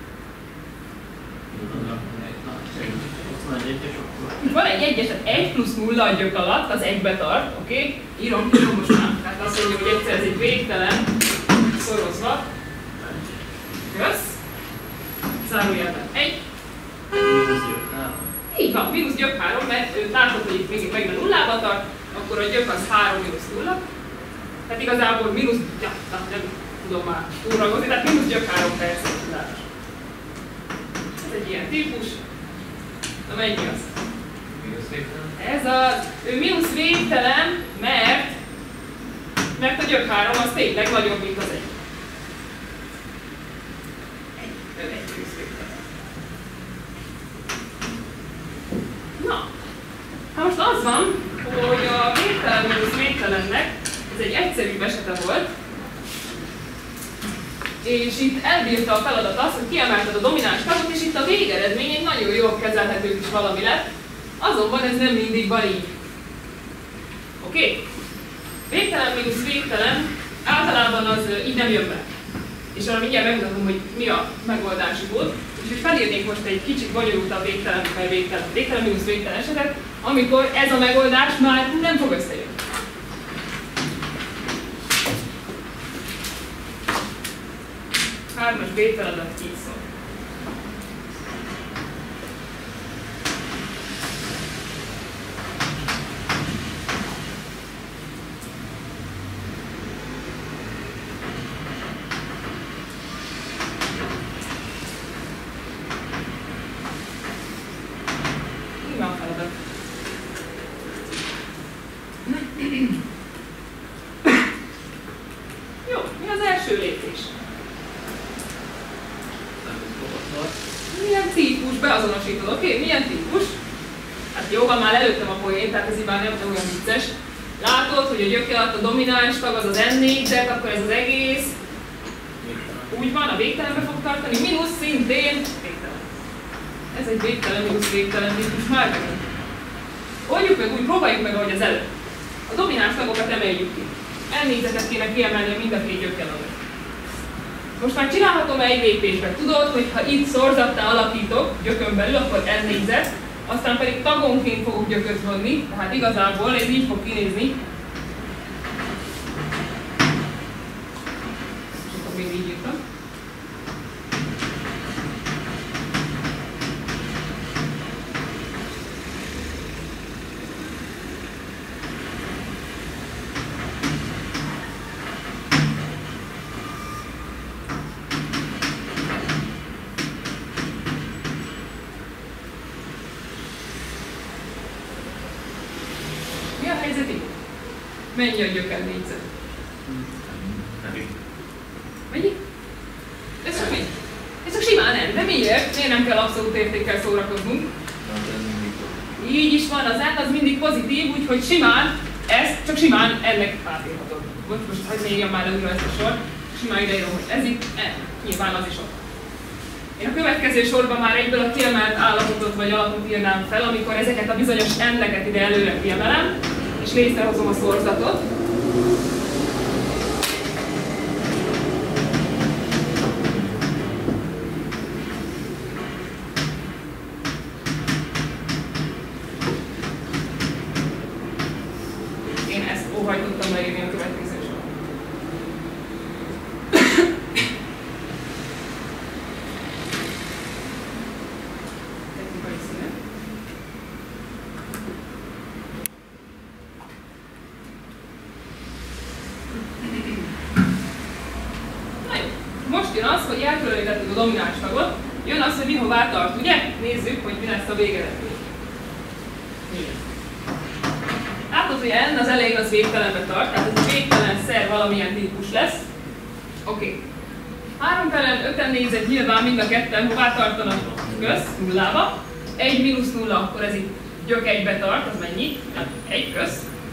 Van egy egyeset, 1 + 0 a gyök alatt, az 1-be tart, oké? Írom most már, tehát azt mondjuk, hogy egyszer ez egy végtelen, szorozva. Kösz. Zárójelben 1. Így van, mínusz gyök 3, mert látod, hogy itt még megint a nullába tart, akkor a gyök az 3 - 0. Tehát igazából mínusz, ja, nem tudom már túlragozni, tehát mínusz gyök 3 persze tudás. Ez egy ilyen típus. Na mennyi az? Mínusz végtelen? Ez az, ő mínusz végtelen, mert a gyök 3 az tényleg nagyobb, mint az 1. Egy mínusz végtelen. Na, hát most az van, hogy a végtelen mínusz végtelennek ez egy egyszerűbb esete volt, és itt elbírta a feladat azt, hogy kiemelted a domináns tagot, és itt a végeredmény egy nagyon jól kezelhető kis valami lett, azonban ez nem mindig van így. Oké? Végtelen mínusz végtelen általában az így nem jön be. És arra mindjárt megmutatom, hogy mi a megoldási mód. És hogy felírnék most egy kicsit bonyolultabb végtelen per végtelen mínusz végtelen esetet, amikor ez a megoldás már nem fog összejönni. 3-as B feladat 10-szor. Jó, mi az első lépés? Milyen típus? Beazonosítod, oké? Milyen típus? Hát jó, van már előttem a poén, tehát ez így már nem olyan vicces. Látod, hogy a gyöke alatt a domináns tag az az N4-et, akkor ez az egész úgy van, a végtelenbe fog tartani, mínusz szintén végtelen. Ez egy végtelen, mínusz végtelen típus, már megint. Oldjuk meg úgy, próbáljuk meg, ahogy az előtt. A domináns tagokat emeljük ki. N4-et kéne kiemelni mind a két gyökkel alatt. Most már csinálhatom egy lépésben. Tudod, hogy ha itt szorzattá alakítok gyökön belül, akkor N4-et, aztán pedig tagonként fogok gyököt vonni, tehát igazából ez így fog kinézni. És akkor még így írtam. Mennyi a gyöker négyzet? Mennyi? Ez csak mi? Ez csak simán nem, de miért? Miért nem kell abszolút értékkel szórakoznunk? Így is van, az N az mindig pozitív, úgyhogy simán, ez csak simán ennek átírhatod. Most hogy írjam már előre ezt a sort, simán ideírom, hogy ez itt, nyilván az is ott. Én a következő sorban már egyből a kiemelt állapotot vagy alapot írnám fel, amikor ezeket a bizonyos n-eket ide előre kiemelem, és létrehozom a szorzatot. Én ezt óhajtottam leírni a következő sorban. Jön az, hogy elkülönítettük a domináns tagot, jön az, hogy mi hová tart, ugye? Nézzük, hogy mi lesz a végeredmény. Látod, hogy N az elején az végtelenbe tart, tehát ez a végtelen szer valamilyen típus lesz. Oké. 3 telen, 5-en négyzet, nyilván mind a ketten hová tartanak? Köz, nullába. 1 mínusz 0, akkor ez itt gyök 1-be tart, az mennyi? 1 köz.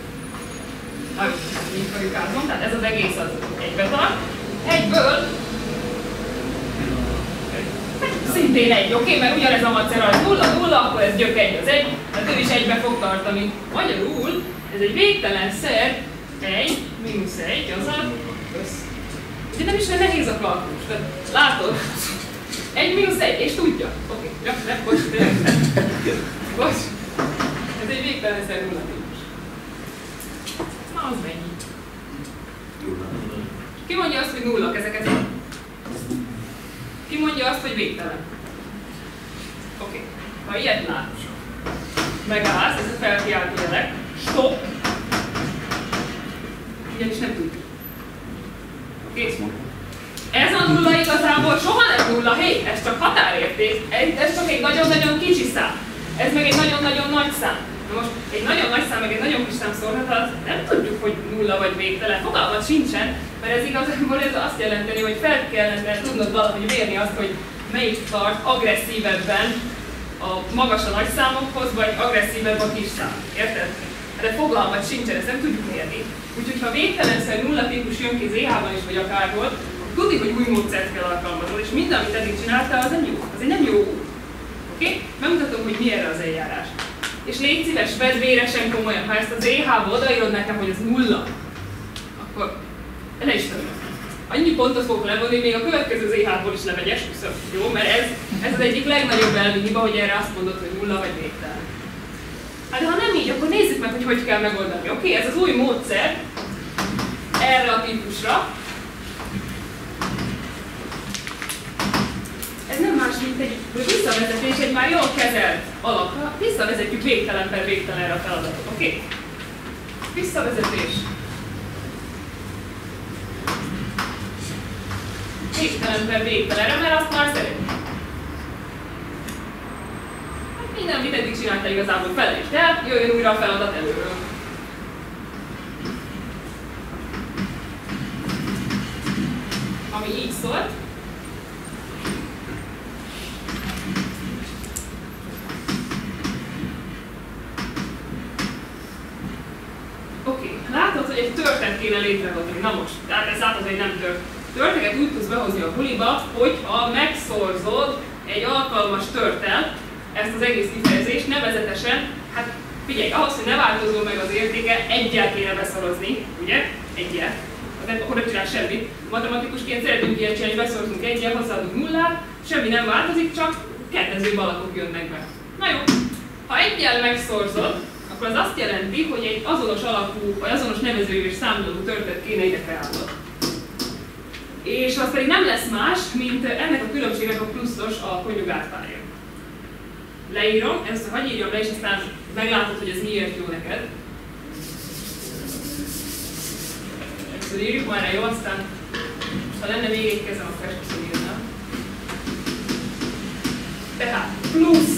Így fogjuk átvom, tehát ez az egész az 1-be tart. 1-ből szintén 1, oké? Mert ugyanez a macera, az 0, 0, akkor ez gyök 1 az 1, tehát ő is 1-be fog tartani. Magyarul ez egy végtelen szer, 1 mínusz 1, az a össz. Ugye nem is olyan nehéz a kalkulus, tehát látod? 1 mínusz 1, és tudja. Oké, bocs, bocs. Ez egy végtelen szer 0 típus. Na, az mennyi? Ki mondja azt, hogy 0 ezeket? Ki mondja azt, hogy végtelen? Oké. Ha ilyet látsz, megállsz, ez a felkiáltó jelek, stop, ugyanis nem tudjuk. Oké? Ez a 0 igazából soha nem 0, hé, ez csak határérték, ez csak egy nagyon-nagyon kicsi szám. Ez meg egy nagyon-nagyon nagy szám. Na most egy nagyon nagy szám, meg egy nagyon kis szám szórhat, az nem tudjuk, hogy 0 vagy végtelen. Fogalmat sincsen, mert ez igazából ez azt jelenteni, hogy fel kellene tudnod valahogy mérni azt, hogy melyik tart agresszívebben a magas a nagy számokhoz, vagy agresszívebb a kis szám. Érted? De fogalmat sincsen, ezt nem tudjuk mérni. Úgyhogy ha végtelenszer 0 típus jön ki ZH-ban is, vagy akárhol, tudni, hogy új módszert kell alkalmaznod, és minden, amit eddig csináltál, az nem jó. Az egy nem jó út. Oké? Megmutatom, hogy mi erre az eljárás. És légy szíves, vedd véresen komolyan. Ha ezt az EH-ba odaírod nekem, hogy ez 0, akkor le is tanulom. Annyi pontot fogok levonni, még a következő EH-ból is lemegy, esküszöm. Jó? Mert ez az egyik legnagyobb elvi hiba, hogy erre azt mondod, hogy 0 vagy végtelen. Hát de ha nem így, akkor nézzük meg, hogy hogy kell megoldani. Oké? Ez az új módszer erre a típusra. mint egy visszavezetés egy már jól kezelt alapra, visszavezetjük végtelen per végtelenre a feladatot, oké? Okay? Visszavezetés. Végtelen per végtelenre, mert azt már szeretjük. Hát minden, amit eddig csinálta igazából felejtsd el, jöjjön újra a feladat előről. Ami így szólt. Oké, látod, hogy egy törtet kéne létrehozni. Na most, tehát ezt látod, hogy nem tört. Törteket úgy tudsz behozni a buliba, hogyha megszorzod egy alkalmas törttel ezt az egész kifejezést, nevezetesen, hát figyelj, ahhoz, hogy ne változó meg az értéke, egyel kéne beszorozni, ugye? Egyel. Akkor nem csinál semmit. Matematikusként szeretünk ilyet csinálni, beszorzunk egyel, hozzáadunk nullát, semmi nem változik, csak kedvezőbb alakok jönnek be. Na jó, ha egyel megszorzod, akkor az azt jelenti, hogy egy azonos alakú, vagy azonos nevezőjű és számoló törtet kéne ide felállnod. És az pedig nem lesz más, mint ennek a különbségnek a pluszos a konjugált párja. Leírom, ezt hagyj írjam le, és aztán meglátod, hogy ez miért jó neked. Ezt írjuk már jó, aztán ha lenne még egy kezem, akkor ezt írnám. Tehát plusz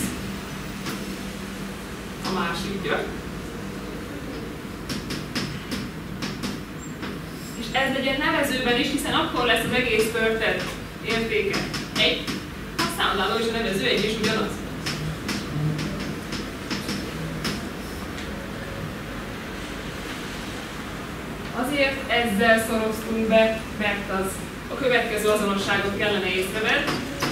a másik gyök. És ez legyen nevezőben is, hiszen akkor lesz az egész törtet értéke 1. A számláló és a nevező 1 és ugyanaz. Azért ezzel szoroztunk be, mert az a következő azonosságot kellene észrevedd.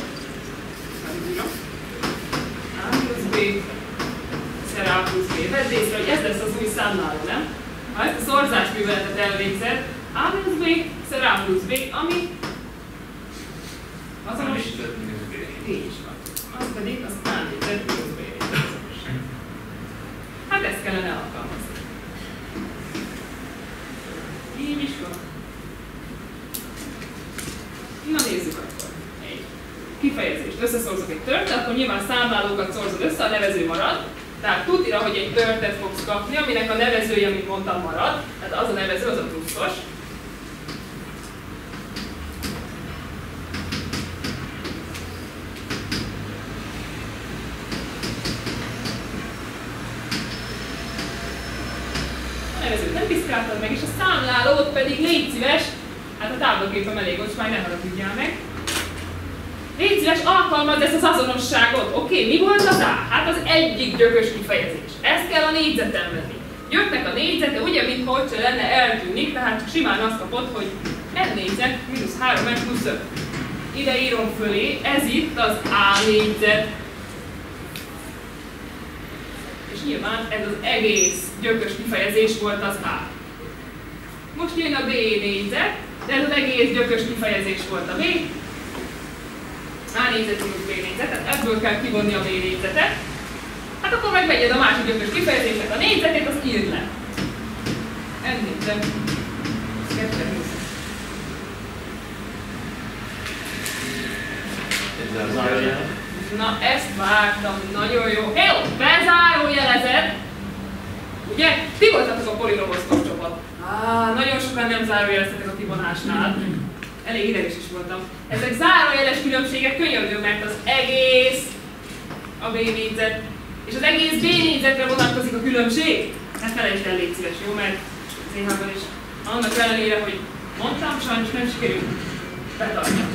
A plusz B, szer A plusz B. Vedd észre, hogy ez lesz az új számláló, nem? Ha ezt a szorzásműveletet elvégzed, A plusz B, szer A plusz B, ami azonos. Így is van. Az pedig az A plusz B. Hát ezt kellene alkalmazni. Így is van. Na nézzük akkor. Egy kifejezést. Összeszorzok egy törtet, akkor nyilván számlálókat szorzod össze, a nevező marad. Tehát tudira, hogy egy törtet fogsz kapni, aminek a nevezője, amit mondtam, marad. Tehát az a nevező, az a pluszos. Nevezőt nem piszkáltad meg, és a számlálót pedig légy szíves, hát a táblaképem elég ott, már ne haragudjál meg. Légy szíves, alkalmazd ezt az azonosságot. Oké, mi volt az A? Hát az egyik gyökös kifejezés. Ezt kell a négyzeten venni. Gyöknek a négyzete, ugye, mintha ott se lenne, eltűnik, tehát csak simán azt kapod, hogy n négyzet mínusz 3n plusz 5. Ide írom fölé, ez itt az A négyzet. És nyilván ez az egész gyökös kifejezés volt az A. Most jön a B négyzet, de ez az egész gyökös kifejezés volt a B. A négyzet mínusz B négyzet, tehát ebből kell kivonni a B négyzetet. Hát akkor megvegyed a másik gyökös kifejezésnek a négyzetét, azt írd le. N négyzet. Na, ezt vártam, nagyon jó. Hello, bezárójelezed. Ugye? Ti voltatok a polirobosztos csapat. Nagyon sokan nem zárójeleztetek a kivonásnál. Elég ideges is voltam. Ezek zárójeles különbségek könyörgő, mert az egész a B négyzet, és az egész B négyzetre vonatkozik a különbség. Ne felejtsd el, légy szíves, jó? Mert az éhában is annak ellenére, hogy mondtam, sajnos nem sikerült betartani.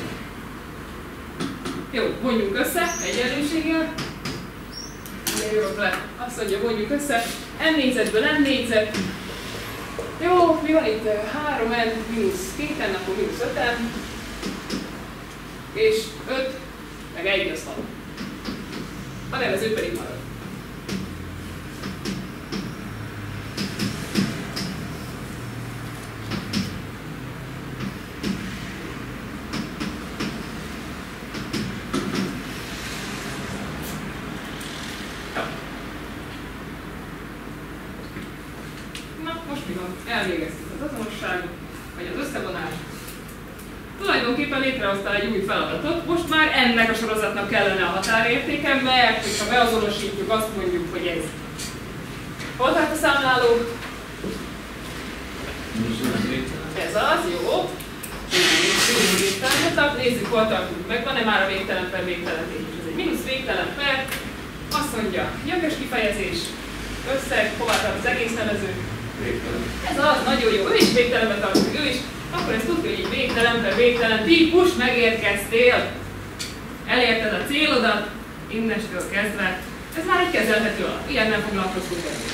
Jó, vonjunk össze egyenlőséggel. Írjuk le, azt mondja, vonjuk össze. N négyzetből N négyzet. Jó, mi van itt? 3n mínusz 2n, akkor mínusz 5n. És 5, meg 1 az 6. A nevező pedig marad. Elvégeztük az azonosságot, vagy az összevonást. tulajdonképpen létrehoztál egy új feladatot, most már ennek a sorozatnak kellene a határértéke, mert hogyha beazonosítjuk, azt mondjuk, hogy ez hol tart a számláló? Ez az, jó. Nézzük, hol tartunk meg, van-e már a végtelen per végtelen tétel. Ez egy mínusz végtelen per, azt mondja, gyökös kifejezés, összeg, hová tart az egész nevező? Végtelen. Ez az, nagyon jó, ő is végtelenbe tartunk, ő is. Akkor ezt tudja, hogy egy végtelen per végtelen típus, megérkeztél, elérted a célodat, innestől kezdve, ez már egy kezelhető alap, ilyen nem foglalkozunk ezzel.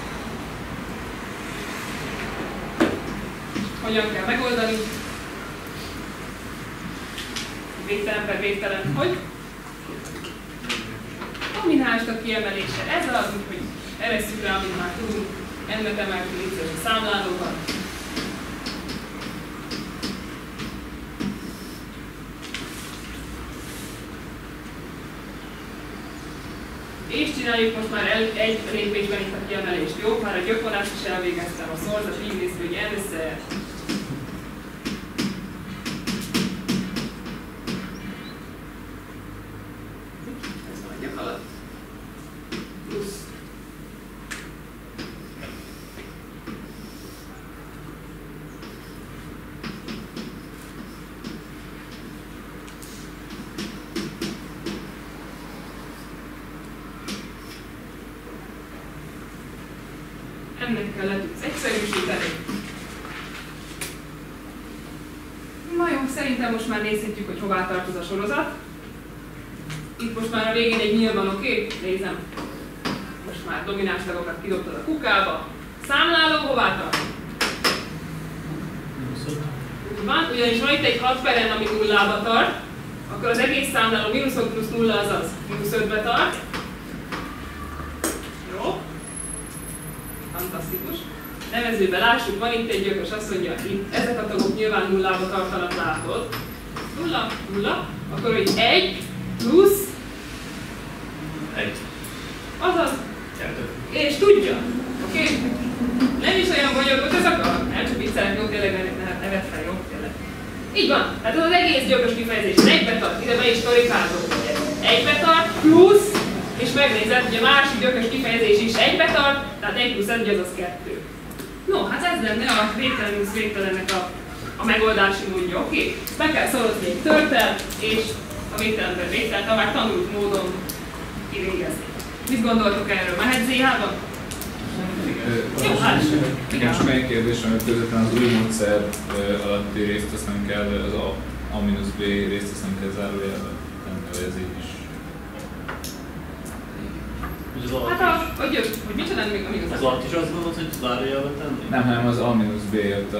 Hogyan kell megoldani? Végtelen per végtelen, hogy? Dominánsnak kiemelése, ez az, hogy eresszük rá, amit már tudunk, ennek emeltünk itt a számlálóban. És csináljuk most már egy lépésben itt a kiemelést, jó? Már a gyökorást is elvégeztem, a szorzat így néz ki, hogy először. Ez van a gyak alatt. Plusz. Ennek kell egyszerűsíteni. Na jó, szerintem most már nézhetjük, hogy hová tartoz a sorozat. Itt most már a végén egy nyíl van, oké? Nézem. Most már domináns tagokat kidobtad a kukába. Számláló hová tart? Úgy van, ugyanis van itt egy 6 peren, ami nullába tart, akkor az egész számláló mínusz 6 plusz 0 azaz mínusz 5-be tart. Jó. Fantasztikus. Nevezőben lássuk, van itt egy gyökös, azt mondja, itt ezek a tagok nyilván nullába tartanak, látod. 0, 0, akkor hogy 1 plusz 1. Azaz. 2. És tudja. Oké? Okay? Nem is olyan bonyolult, ez akar. Nem csak viccelek, jó, tényleg ne vedd fel, jó? Tényleg. Így van. Hát az egész gyökös kifejezés egybe tart, ide be is karikázok. Egybe tart, plusz, és megnézed, hogy a másik gyökös kifejezés is egybe tart, tehát 1 plusz 1, azaz 2. No, hát ez lenne a végtelen végtelennek a megoldási módja, oké? Okay? Be kell szorozni egy törtel, és a végtelenben végtelen, ha már tanult módon kivégezni. Mit gondoltok erről? Mehet ZH-ban? Jó, hát. Igen, csak egy kérdés, hogy közvetlenül az új módszer alatti részt azt nem kell, az A-B részt azt nem kell zárójelbe tenni, vagy ez így is. Hát hogy mit csinálni még, amíg az alatt is azt gondolod, hogy zárójelbe tenni? Nem, hanem az A-B jött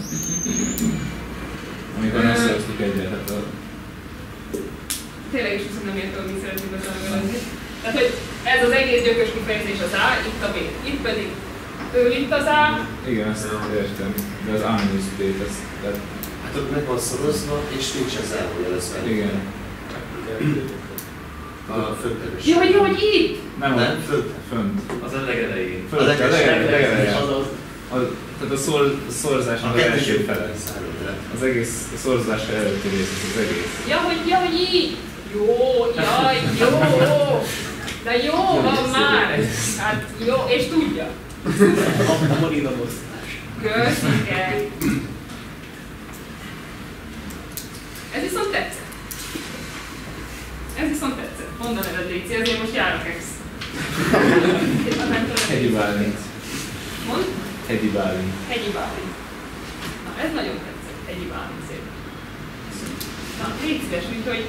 amikor összehoztuk egyet. Hát tényleg is viszont nem értem, hogy mi szeretnék bezárni. Tehát, hogy ez az egész gyökös kifejezés az A, itt a B. Itt pedig ő itt az A. Igen, ezt értem. De az A-B, ez... Hát ott meg van szorozva, és nincsen zárójelezve. Igen. A földterős. Jó, hogy itt? Nem, fönt. Az a legelején. A legelején. Az Tehát a szorzásnak az első fele. Az egész a szorzás előtti rész, az egész. Ja, hogy így. Jó, jaj, jó. De jó van már. Hát jó, és tudja. A marina osztás. Köszönjük. Ez viszont tetszett. Mondd a neved, Léci, ezért most járok ex. Hegyi Bálint. Mondd? Hegyi Bálint. Hegyi Bálint. Na, ez nagyon tetszett. Hegyi Bálint, szép. Na, légy szíves, úgyhogy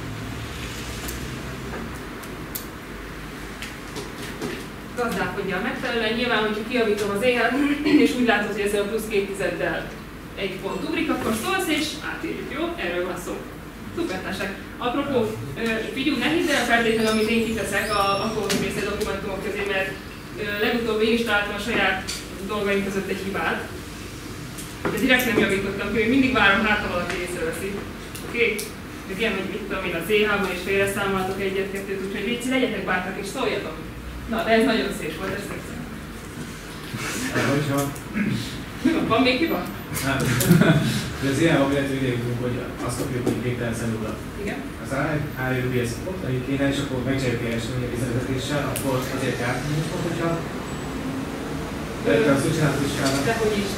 gazdálkodjál megfelelően. Nyilván, hogyha kijavítom az éhen, és úgy látod, hogy ezzel a plusz 2-del egy pont ugrik, akkor szólsz és átírjuk, jó? Erről van szó. Szupertársak. Apropó, figyelj, ne hidd el feltétlenül, amit én kiteszek a kódrészé dokumentumok közé, mert legutóbb én is találtam a saját dolgaim között egy hibát. De direkt nem javítottam ki, hogy mindig várom, hát ha valaki észreveszi. Oké? Még ilyen, hogy mit tudom én, a ZH-ban is félreszámoltok egyet-kettőt, úgyhogy légy, legyetek bátrak és szóljatok. Na, de ez nagyon szép volt, ezt tetszett. Van még hiba? Nem. De az ilyen abbiletű idejútunk, hogy azt kapjuk, hogy végtelen szemület. Igen. Aztán álljuk ezt ottani kéne, és akkor megcsináljuk egy esemény visszavezetéssel, akkor azért jártunk, hogyha azt úgy csináltuk is kell. Dehogy is.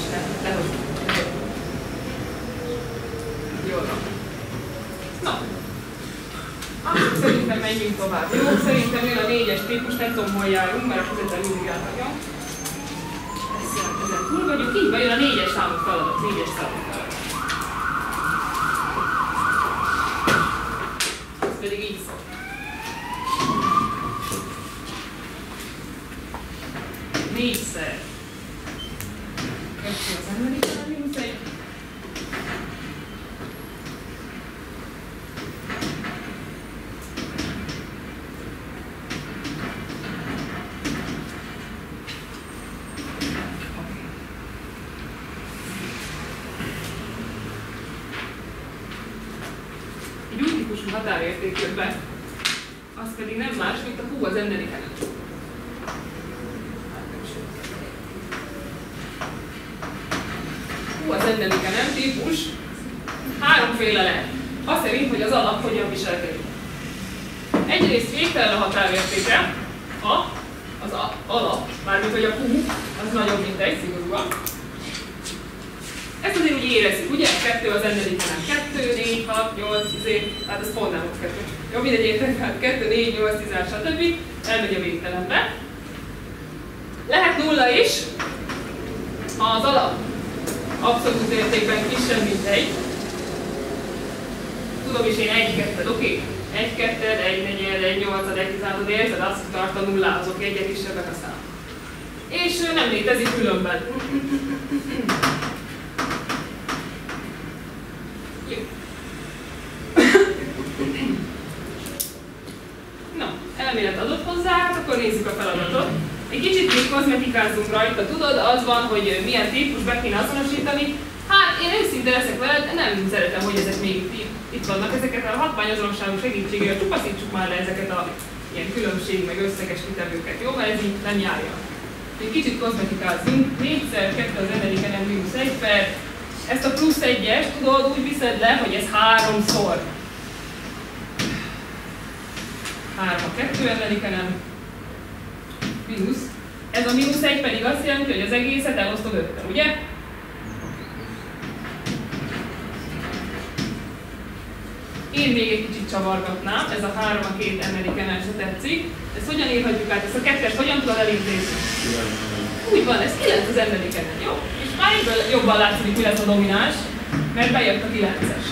Jól van. Na. Akkor szerintem menjünk tovább. Jó, szerintem jön a 4-es típus, nem tudom, hol járunk, mert a közvetlen mindig átadja. Ezen túl vagyunk, így van, jön a 4-es számú feladat, 4-es számú feladat. Ez pedig így szól. Négyszer. Kettő az amerikán, mínusz egy. Egy új típusú határérték jött be, az pedig nem más, mint a hú az ennelikenen. Hú az ennelikenen típus háromféle lehet. Azt szerint, hogy az alap hogyan viselkedik. Egyrészt végtelen a határértéke, az alap, mármint hogy a hú, az nagyobb, mint egy szigorúan. Ezt azért úgy érezzük, ugye? 2 az ennelikenen 2, 4, 6, 8, 10, hát ez pont nem az 2. Jó, mindegy értek, hát 2, 4, 8, 10, stb. Elmegy a végtelenbe. Lehet nulla is, ha az alap abszolút értékben kisebb, mint 1. Tudom is én 1-2, oké? 1-2, 1-4, 1-8, 1-10, érzed azt, hogy tart a nullához, oké, egyre kisebbek a szám. És nem létezik különben. Jó. Na, elmélet adott hozzá, akkor nézzük a feladatot. Egy kicsit még kozmetikázunk rajta, tudod, az van, hogy milyen típus be kéne azonosítani. Hát én őszinte leszek veled, nem szeretem, hogy ezek még itt vannak, ezeket a hatványazonosságú segítségével csupaszítsuk már le ezeket a ilyen különbség meg összeges kitevőket, jó? Mert ez így nem járja. Egy kicsit kozmetikázunk, 4-szer 2 az ennelikenen mínusz 1 per. Ezt a plusz 1-es, tudod, úgy viszed le, hogy ez 3-szor. 3 a 2 ennelikenen mínusz. Ez a mínusz 1 pedig azt jelenti, hogy az egészet elosztod 5-tel, ugye? Én még egy kicsit csavargatnám, ez a 3 a 2 ennelikenen se tetszik. Ezt hogyan írhatjuk át? Ezt a 2-est hogyan tudod elintézni? Úgy van, ez 9 az ennelikenen, jó? És már ebből jobban látszik, hogy mi lesz a domináns, mert bejött a 9-es.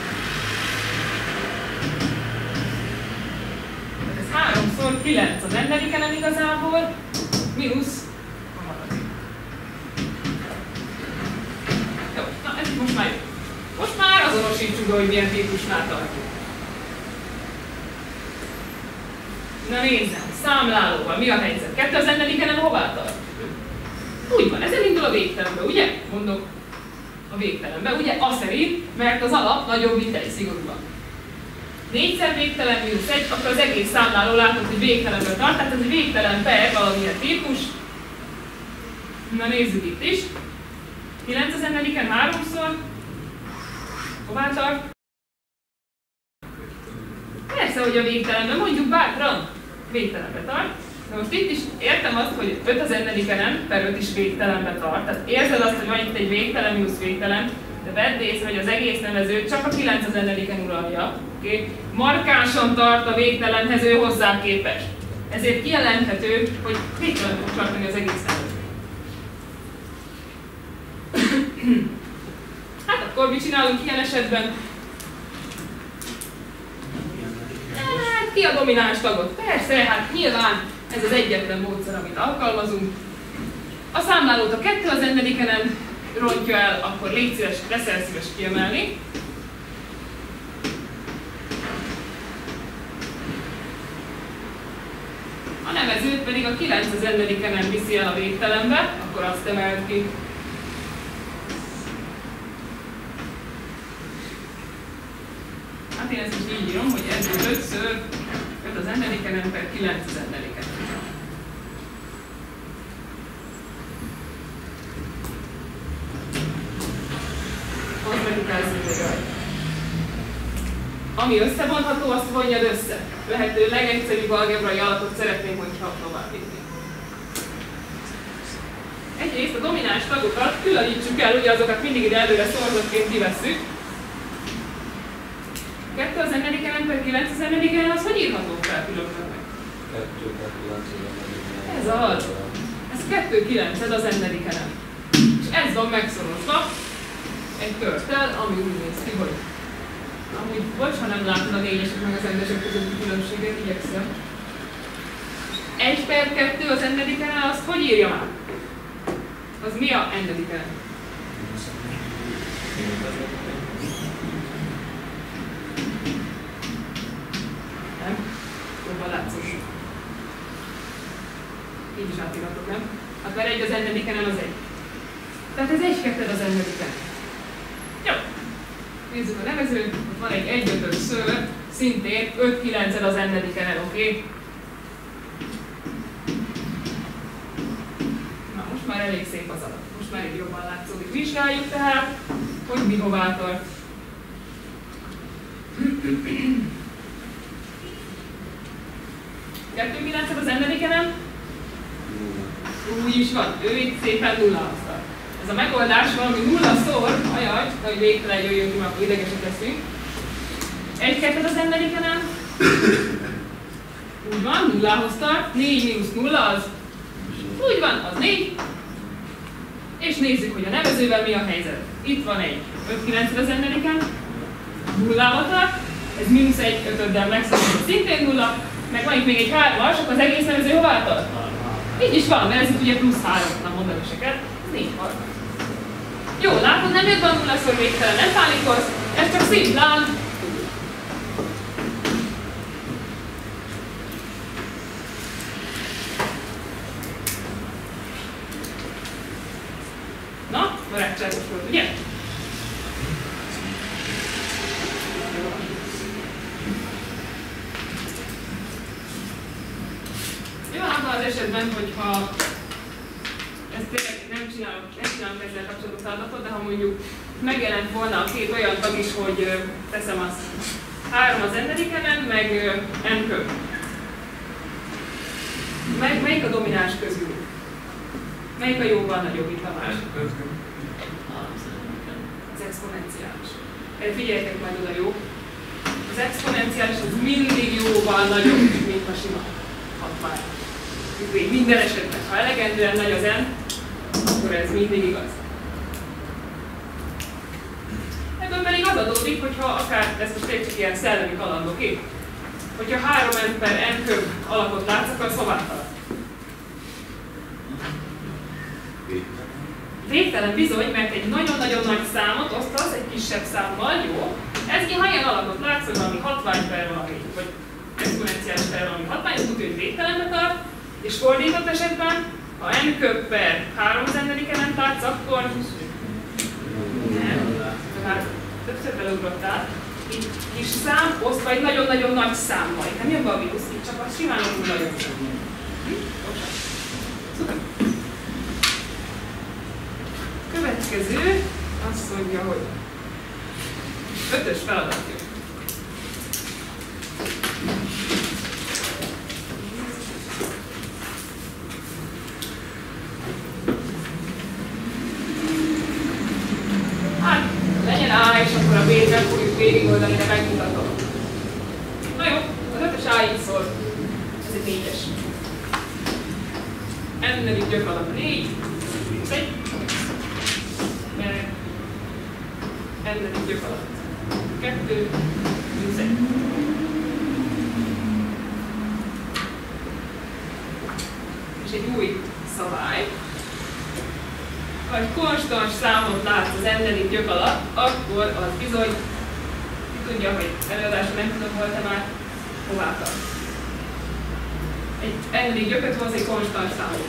Ez 3-szor 9 az ennelikenen igazából, mínusz a 6. Jó, na ez most már jó. Most már azonosítsuk be, hogy milyen típusnál tartunk. Na nézzem, számlálóval mi a helyzet? 2 az ennelikenen hová tart? Úgy van, ez elindul a végtelenbe, ugye? Mondok a végtelenbe, ugye? Azt szerint, mert az alap nagyobb, mint 1 szigorúan. 4-szer végtelen mínusz 1, akkor az egész számláló látod, hogy végtelenből tart, tehát ez egy végtelen per valamilyen típus. Na nézzük itt is. 9 az enneliken 3-szor. Hová tart? Persze, hogy a végtelenben, mondjuk bátran végtelenbe tart. De most itt is értem azt, hogy 5 az ennelikenen, per 5 is végtelenbe tart. Tehát érzed azt, hogy van itt egy végtelen mínusz végtelen, de vedd észre, hogy az egész nevező csak a 9 az enneliken uralja. Okay? Markánsan tart a végtelenhez ő hozzá képest. Ezért kijelenthető, hogy végtelen fog tartani az egész nevező. Hát akkor mit csinálunk ilyen esetben? Hát ki a domináns tagot? Persze, hát nyilván ez az egyetlen módszer, amit alkalmazunk. A számlálót a 2 az ennelikenen rontja el, akkor légy szíves, leszel szíves kiemelni. A nevezőt pedig a 9 az ennelikenen viszi el a végtelenbe, akkor azt emelt ki. Hát én ezt most így írom, hogy ebből 5-ször 5 az ennelikenen per 9 az ennelikenen. munkázzunk rajta. Ami összevonható, azt vonjad össze. Lehető legegyszerűbb algebrai alapot szeretném, hogyha tovább vinni. Egyrészt a domináns tagokat különítsük el, ugye azokat mindig ide előre szorzottként kivesszük. 2 az n-dik elem per 9 az n-dik elem, az hogy írható fel különben meg? 2 per 9 Ez az. Ez 2 9 az n-dik elem. És ez van megszorozva egy körttel, ami úgy néz ki, hogy amúgy, bocs, ha nem látod a 4-esek meg az n-esek közötti különbséget, igyekszem. 1 per 2 az n-dik elem, azt hogy írja már? Az mi a n-dik elem? Nem? Jobban látszós. Így is átírhatod, nem? Hát mert 1 az n-dik elem az 1. Tehát ez 1 2 az n-dik elem. Jó. Nézzük a nevezőt. Ott van egy 1/5 szőr, szintén 5/9 az n-dik elem, oké? Na most már elég szép az adat. Most már így jobban látszódik. Vizsgáljuk tehát, hogy mi hová tart. Kettő 9 az n-dik elem? Úgy is van, ő itt szépen nullához tart. Ez a megoldás valami nulla szor, ajaj, hogy végtelen jöjjön ki, akkor idegesek leszünk. 1 2 az n-dik elem? Úgy van, nullához tart. 4 mínusz 0 az? Úgy van, az 4. És nézzük, hogy a nevezővel mi a helyzet. Itt van egy 5/9 az n-dik elem, nullával tart. Ez mínusz 1 5-öddel megszorozva, szintén 0. Meg van itt még egy 3-as, akkor az egész nevező hová tart? Így is van, mert ez itt ugye plusz 3, nem mondom eseket. Ez 4 van. Jó, látod, nem jött van nullaszor végtelen, nem pánikolsz, ez csak szimplán. Na, barátságos volt, ugye? Jó, abban az esetben, hogyha ezt tényleg nem csinálom ezzel kapcsolatos feladatot, de ha mondjuk megjelent volna a két olyan tag is, hogy teszem azt 3 az n-dik elem, meg n köv. Melyik a domináns közül? Melyik a jóval nagyobb itt a más? Az exponenciális. Figyeljetek majd oda, jó? Az exponenciális az mindig jóval nagyobb, mint a sima hatvány. Minden esetben, ha elegendően nagy az n, akkor ez mindig igaz. Ebből pedig az adódik, hogyha akár, ez most csak ilyen szellemi kaland, oké? Hogyha 3n per n köv alakot látsz, akkor az hová tart? Végtelen bizony, mert egy nagyon-nagyon nagy számot osztasz egy kisebb számmal, jó? Ez ha ilyen alakot látsz, hogy valami hatvány per valami, vagy exponenciális per valami hatvány, az tudja, hogy végtelenbe tart, és fordított esetben, ha n köv per 3 az n-dik elemet látsz, akkor nem, tehát többször beleugrottál. Itt kis szám osztva egy nagyon-nagyon nagy számmal. Itt nem jön be a mínusz, itt csak az simán úgy nagyon szám. Szuper. Következő azt mondja, hogy 5-ös feladat jön. Hát, legyen A, és akkor a B-t meg fogjuk végigoldani, de megmutatom. Na jó, az 5-ös A így szól. Ez egy 4-es. N-nedik gyök alap 4, mínusz 1. Meg n-nedik gyök alatt 2, mínusz 1. És egy új szabály. Ha egy konstans számot látsz az n-nedik gyök alatt, akkor az bizony, tudja, hogy előadásra nem tudom, volt-e már, hová tart. Egy n-nedik gyököt hoz egy konstans számot.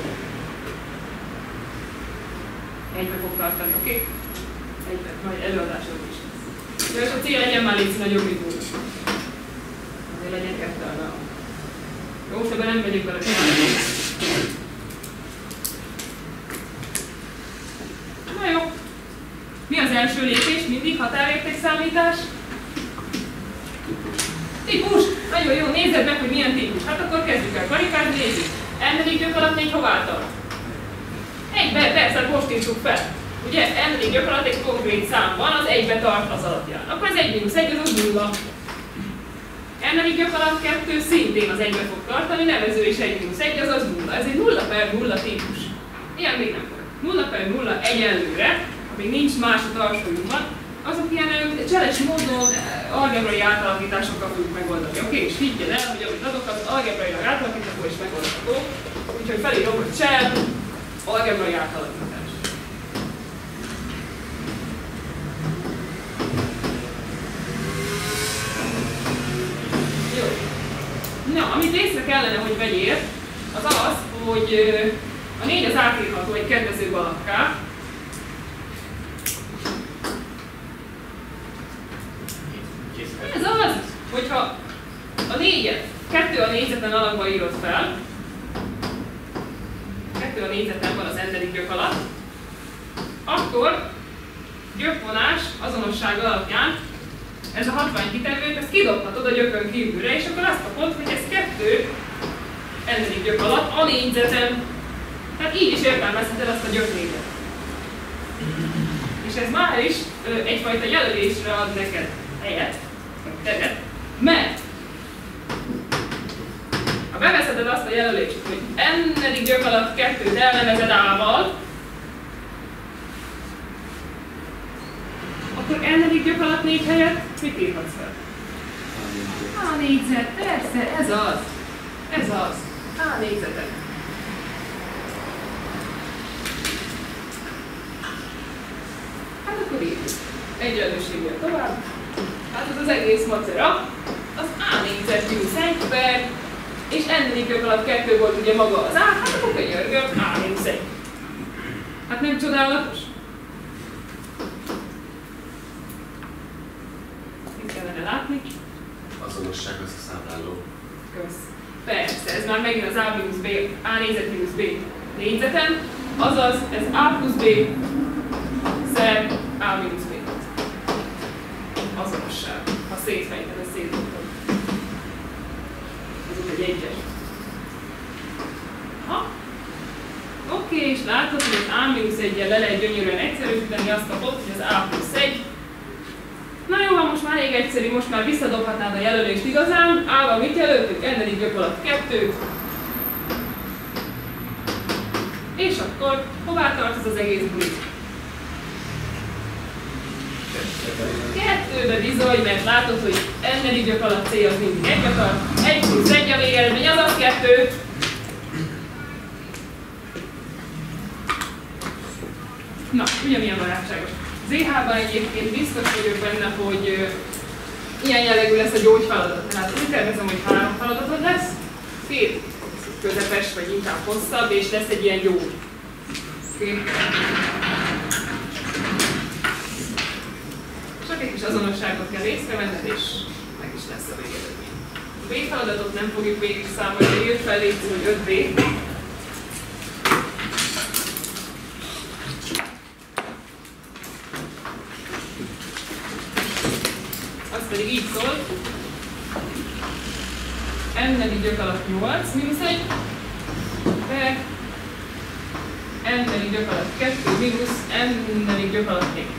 Egybe fog tartani, oké? Egybe, majd előadásra is lesz. És a cél legyen már légy nagyobb, mint 0. Azért legyen 2 a. Jó, ebben nem megyünk bele. Na jó. Mi az első lépés? mindig, határértékszámítás. Típus! Nagyon jó, nézzed meg, hogy milyen típus. Hát akkor kezdjük el karikázni, nézzük. N-nedik gyök alatt 4 hová tart? Egybe, persze, most írtuk fel. Ugye n-nedik gyök alatt egy konkrét szám van, az egybe tart az alapján. Akkor az 1 - 1 az 0. N-nedik gyök alatt 2 szintén az egybe fog tartani, nevező és 1 - 1 az 0. Ez egy 0/0 típus. Ilyen még nem volt. 0/0 egyenlőre, amíg nincs más a tarsójukban, azok ilyen cseles módon algebrai átalakításokkal fogjuk megoldani. Oké? És higgyed el, hogy amit adok, az algebrailag átalakítható és megoldható. Úgyhogy felírom, hogy csel, algebrai átalakítás. Jó. Na, amit észre kellene, hogy vegyél, az az, hogy a 4 az átírható egy kedvező alakká. Ez az, hogyha a 4-et 2 a négyzeten alakba írod fel, 2 a négyzeten van az n-nedik gyök alatt, akkor gyökvonás azonosság alapján ez a hatványkitevőt, ezt kidobhatod a gyökön kívülre, és akkor azt kapod, hogy ez 2 n-nedik gyök alatt a négyzeten. Tehát így is értelmezheted azt a gyöknégyet. És ez már is egyfajta jelölésre ad neked helyet, teret, mert ha bevezeted azt a jelölést, hogy n-nedik gyök alatt 2-t elnevezed A-val, akkor n-nedik gyök alatt 4 helyet mit írhatsz fel? A négyzet, persze, ez az. Ez az. A négyzetek. Hát akkor írjuk. Egy jelölőséggel tovább. Hát ez az egész macera, az A négyzet mínusz 1/, és n-nedik gyök alatt 2 volt ugye maga az A, hát akkor könyörgöm, A mínusz 1. Hát nem csodálatos? Mit kellene látni? Azonosság az a számláló. Kösz. Persze, ez már megint az A mínusz B, A négyzet mínusz B négyzeten, azaz ez A plusz B szer A mínusz B. Azonosság. Ha szétfejted, ezt szétfejted. Ez úgy egy egyes. Oké, és látod, hogy az A-1-jel le lehet gyönyörűen egyszerűsíteni, azt kapod, hogy az A plusz 1. Na jó, most már elég egyszerű, most már visszadobhatnád a jelölést igazán. A-val mit jelöltük? N-nedik gyök alatt 2. És akkor hová tart ez az egész buli? 2-be bizony, mert látod, hogy n-nedik gyök alatt C az mindig 1-be tart. 1 plusz 1 a végeredmény, azaz 2. Na, ugyanilyen barátságos. ZH-ban egyébként biztos vagyok benne, hogy ilyen jellegű lesz a gyógyfeladat. Tehát úgy tervezem, hogy 3 feladatod lesz, 2 közepes, vagy inkább hosszabb, és lesz egy ilyen gyógy. Okay. Csak egy kis azonosságot kell észrevenned, és meg is lesz a végeredmény. A B feladatot nem fogjuk végig számolni, írt fel légy, hogy 5B. Az pedig így szól. N-nedik gyök alatt 8 mínusz 1, de n-nedik gyök alatt 2 mínusz n-nedik gyök alatt 4.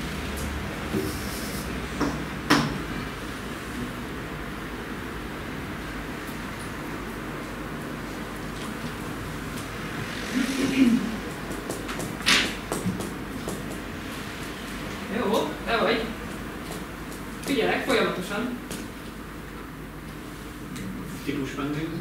Jó, te vagy. Figyelek, folyamatosan. Típus megnézzük.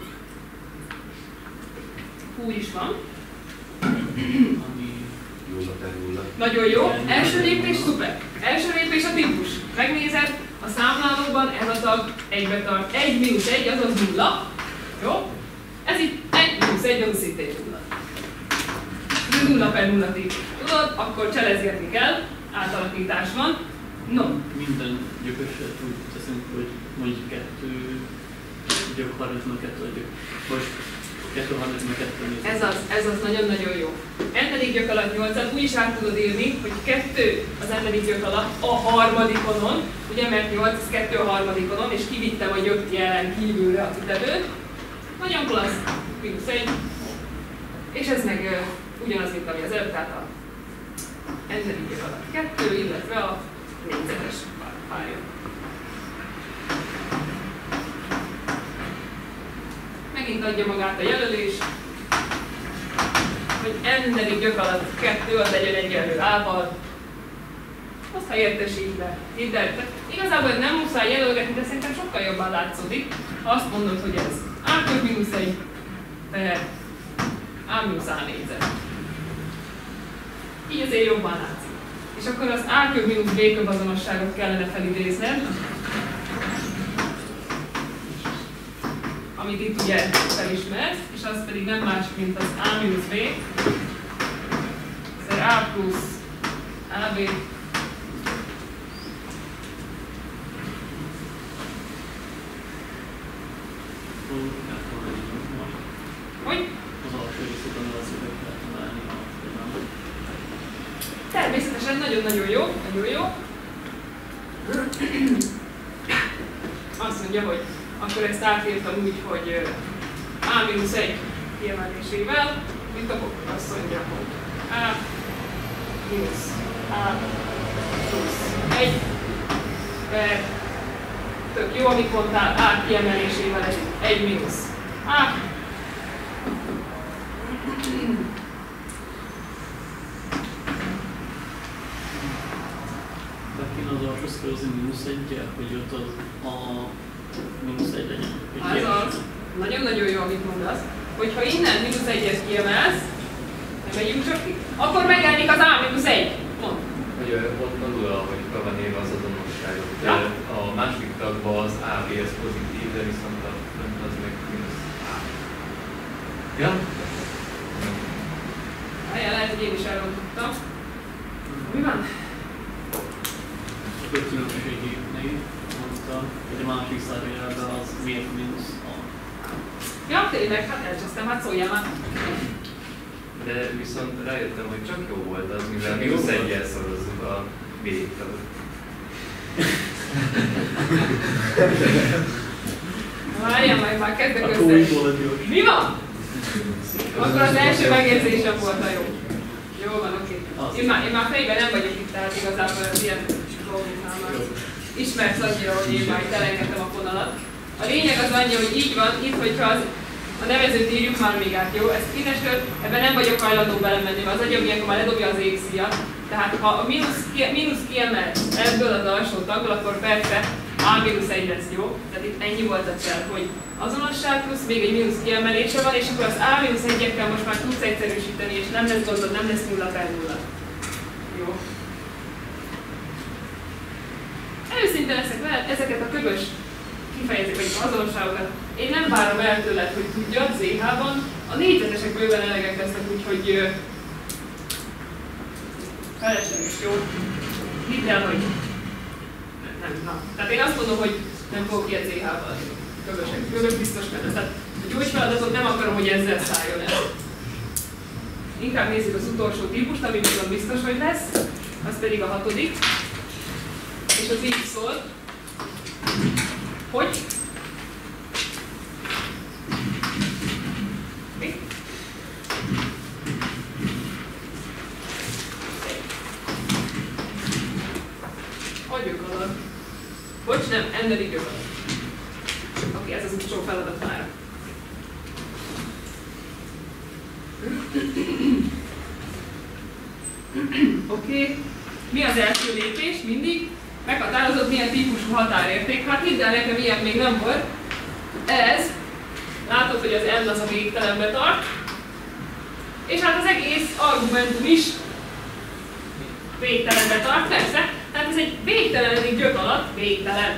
Úgy is van. Ami Nulla per nulla. Nagyon jó. Első lépés, szuper. Első lépés a típus. Megnézed, a számlálóban ez a tag egybe tart. 1 mínusz 1, azaz 0. Jó? Ez itt 1 mínusz 1, az szintén 0. Ez 0 per 0 típus. Tudod, akkor cselezgetni kell. Átalakítás van. No. minden gyököset úgy teszünk, hogy mondjuk 2 gyök, 32 gyök. Most Ez az nagyon-nagyon jó. N-edik gyök alatt 8-at úgy is át tudod írni, hogy 2 az n-edik gyök alatt a harmadikonon, ugye, mert 8 az 2 a harmadikonon, és kivittem a gyök jelen kívülre a kitevőt. Nagyon klassz, -1. És ez meg ugyanaz, mint ami az előbb, tehát a n-edik gyök alatt 2, illetve a négyzetes pálya. Megint adja magát a jelölés, hogy n-edik gyök alatt 2 az legyen egyenlő A-val. Azt ha értesítve. Igazából nem muszáj jelölgetni, de szerintem sokkal jobban látszódik, ha azt mondod, hogy ez A köv -1 per A-A négyzet. Így azért jobban látszik. És akkor az A köv - B köv azonosságot kellene felidézned, amit itt ugye felismersz, és az pedig nem más, mint az A - B, szer A plusz AB, hogy? Az alsó részében az szöveg lehet találni a programot. Természetesen nagyon-nagyon jó, nagyon jó. Azt mondja, hogy akkor ezt átírtam úgy, hogy A-1 kiemelésével, mit akkor azt mondja, hogy A mínusz A plusz 1 per, tök jó, amit mondtál, A kiemelésével ez 1 mínusz A. De kéne az alsó szkörözni -1-jel, hogy ott az a -1 legyen. Azaz, nagyon-nagyon jó, amit mondasz, hogyha innen -1-et kiemelsz, nem megyünk csak ki, akkor megjelenik az A-1. Mondd. Hogy ott mondul, hogy be van írva az azonosságot. Ja. A második tagban az AB ez pozitív, de viszont a fönt az meg mínusz A. Ja? Lehet, hogy én is elrontottam. Mi van? A különbségi mondta, hogy a másik szállítása az miért mínusz A. Ja, tényleg, hát elcsesztem, hát szóljál már. De viszont rájöttem, hogy csak jó volt az, mivel -1-jel szorozzuk a B-tagot. Várjál, már kezdek Akkor úgy össze. volt jó. Mi van? Akkor az első megérzésem volt a jó. Jó van, oké. Én már fejben nem vagyok itt, tehát igazából az ilyen dolgoknál már ismersz annyira, hogy én már itt elengedtem a fonalat. A lényeg az annyi, hogy így van, itt, hogyha a nevezőt írjuk már még át, jó? Ezt innestől, ebben nem vagyok hajlandó belemenni, mert az agyam ilyenkor már ledobja az égszíjat. Tehát ha a mínusz kiemel ebből az alsó tagból, akkor persze A-1 lesz, jó? Tehát itt ennyi volt a cél, hogy azonosság plusz még egy mínusz kiemelése van, és akkor az A-1-ekkel most már tudsz egyszerűsíteni, és nem lesz gondod, nem lesz 0 per 0. Jó? Őszinte leszek veled, ezeket a köbös kifejezéseket, vagy azonosságokat én nem várom el tőled, hogy tudjad ZH-ban. A négyzetesek bőven elegek lesznek, úgyhogy felesleges, jó? Hidd el, hogy nem, na. Tehát én azt mondom, hogy nem fogok ilyet ZH-val. Köbös biztos benne. Tehát a gyógyfeladatot nem akarom, hogy ezzel szálljon el. Inkább nézzük az utolsó típust, ami viszont biztos, hogy lesz. Az pedig a 6. És az így szól, hogy mi? Hagyjuk alatt. Bocs, nem, n-edik gyök alatt. Oké, ez az utolsó feladat már. Oké. Mi az első lépés? Mindig meghatározod, milyen típusú határérték. Hát hidd el, nekem ilyen még nem volt. Ez, látod, hogy az n az a végtelenbe tart, és hát az egész argumentum is végtelenbe tart, persze. Tehát ez egy végtelenedik gyök alatt végtelen.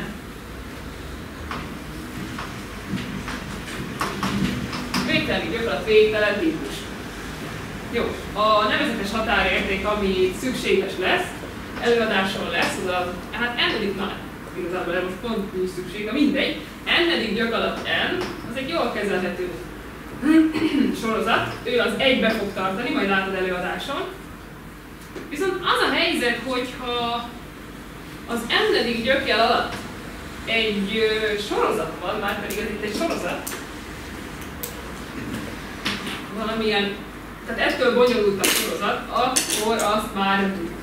Végtelenik gyök alatt végtelen típus. Jó, a nevezetes határérték, ami szükséges lesz, előadáson lesz, az a, hát n-edik, na, igazából most pont nincs szükség, de mindegy, n-edik gyök alatt n, az egy jól kezelhető sorozat, ő az egybe fog tartani, majd látod előadáson. Viszont az a helyzet, hogyha az n-edik gyökjel alatt egy sorozat van, már pedig ez itt egy sorozat, valamilyen, tehát ettől bonyolult a sorozat, akkor azt már nem tudjuk.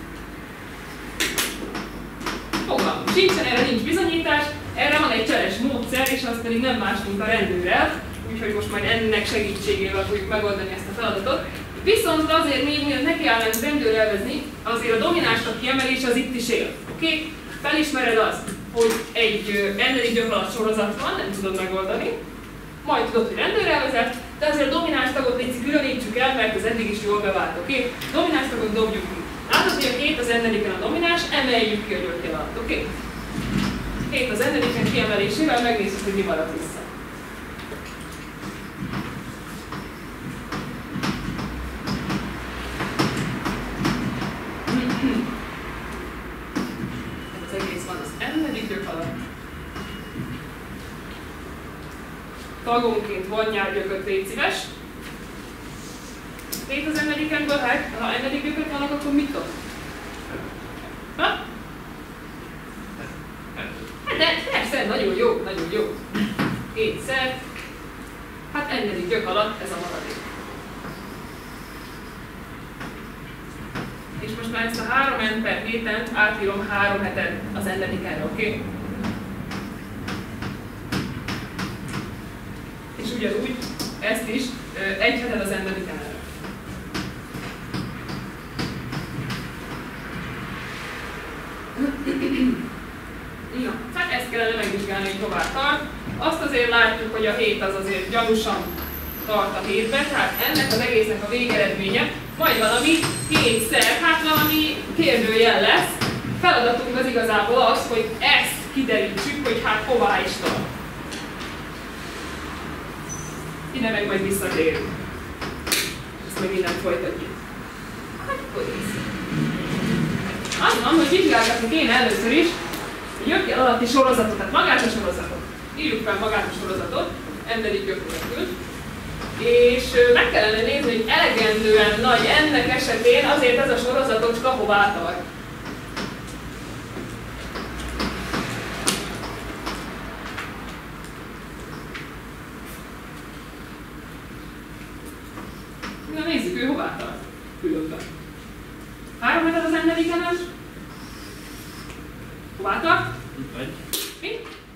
Fogalmam sincsen, erre nincs bizonyítás, erre van egy cseles módszer, és az pedig nem más, mint a rendőrrel, úgyhogy most majd ennek segítségével fogjuk megoldani ezt a feladatot. Viszont azért még mielőtt nekiállnánk rendőrelvezni, azért a dominánsnak kiemelése az itt is él. Oké? Felismered azt, hogy egy n-edik gyök alatt sorozat van, nem tudod megoldani, majd tudod, hogy rendőrelvezet, de azért a domináns tagot légy különítsük el, mert ez eddig is jól bevált, oké? Domináns tagot dobjuk ki. Látod, hogy a 2 az n-ediken a domináns, emeljük ki a gyökjel alatt, oké? 2 az n-ediken kiemelésével megnézzük, hogy mi marad vissza. Az egész van az n-edik gyök alatt. Tagonként vonjál gyököt, légy szíves. 2 az n-edikenből, hát ha n-edik gyökök vannak, akkor mit dob? Ha? Hát de persze, nagyon jó, nagyon jó. Kétszer. Hát n-edik gyök alatt ez a maradék. És most már ezt a 3n/7-en átírom 3 heten az n-edikenre, oké? És ugyanúgy ezt is 1 heted az n-edikenre. Na, hát ezt kellene megvizsgálni, hogy hová tart. Azt azért látjuk, hogy a 7 az azért gyanúsan tart a 7-ben, tehát ennek az egésznek a végeredménye majd valami 7-szer, hát valami kérdőjel lesz. Feladatunk az igazából az, hogy ezt kiderítsük, hogy hát hová is tart. Ide meg majd visszatérünk. Ezt meg innen folytatjuk. Hát akkor nézzük. Azt mondom, hogy vizsgálgatni kéne először is a gyökjel alatti sorozatot, tehát magát a sorozatot. Írjuk fel magát a sorozatot, n-edik gyök nélkül. És meg kellene nézni, hogy elegendően nagy ennek esetén azért ez a sorozatocska hová tart. Na nézzük, ő hová tart. Különben. 3 heted az n-edikenes. Hová tart? Mi?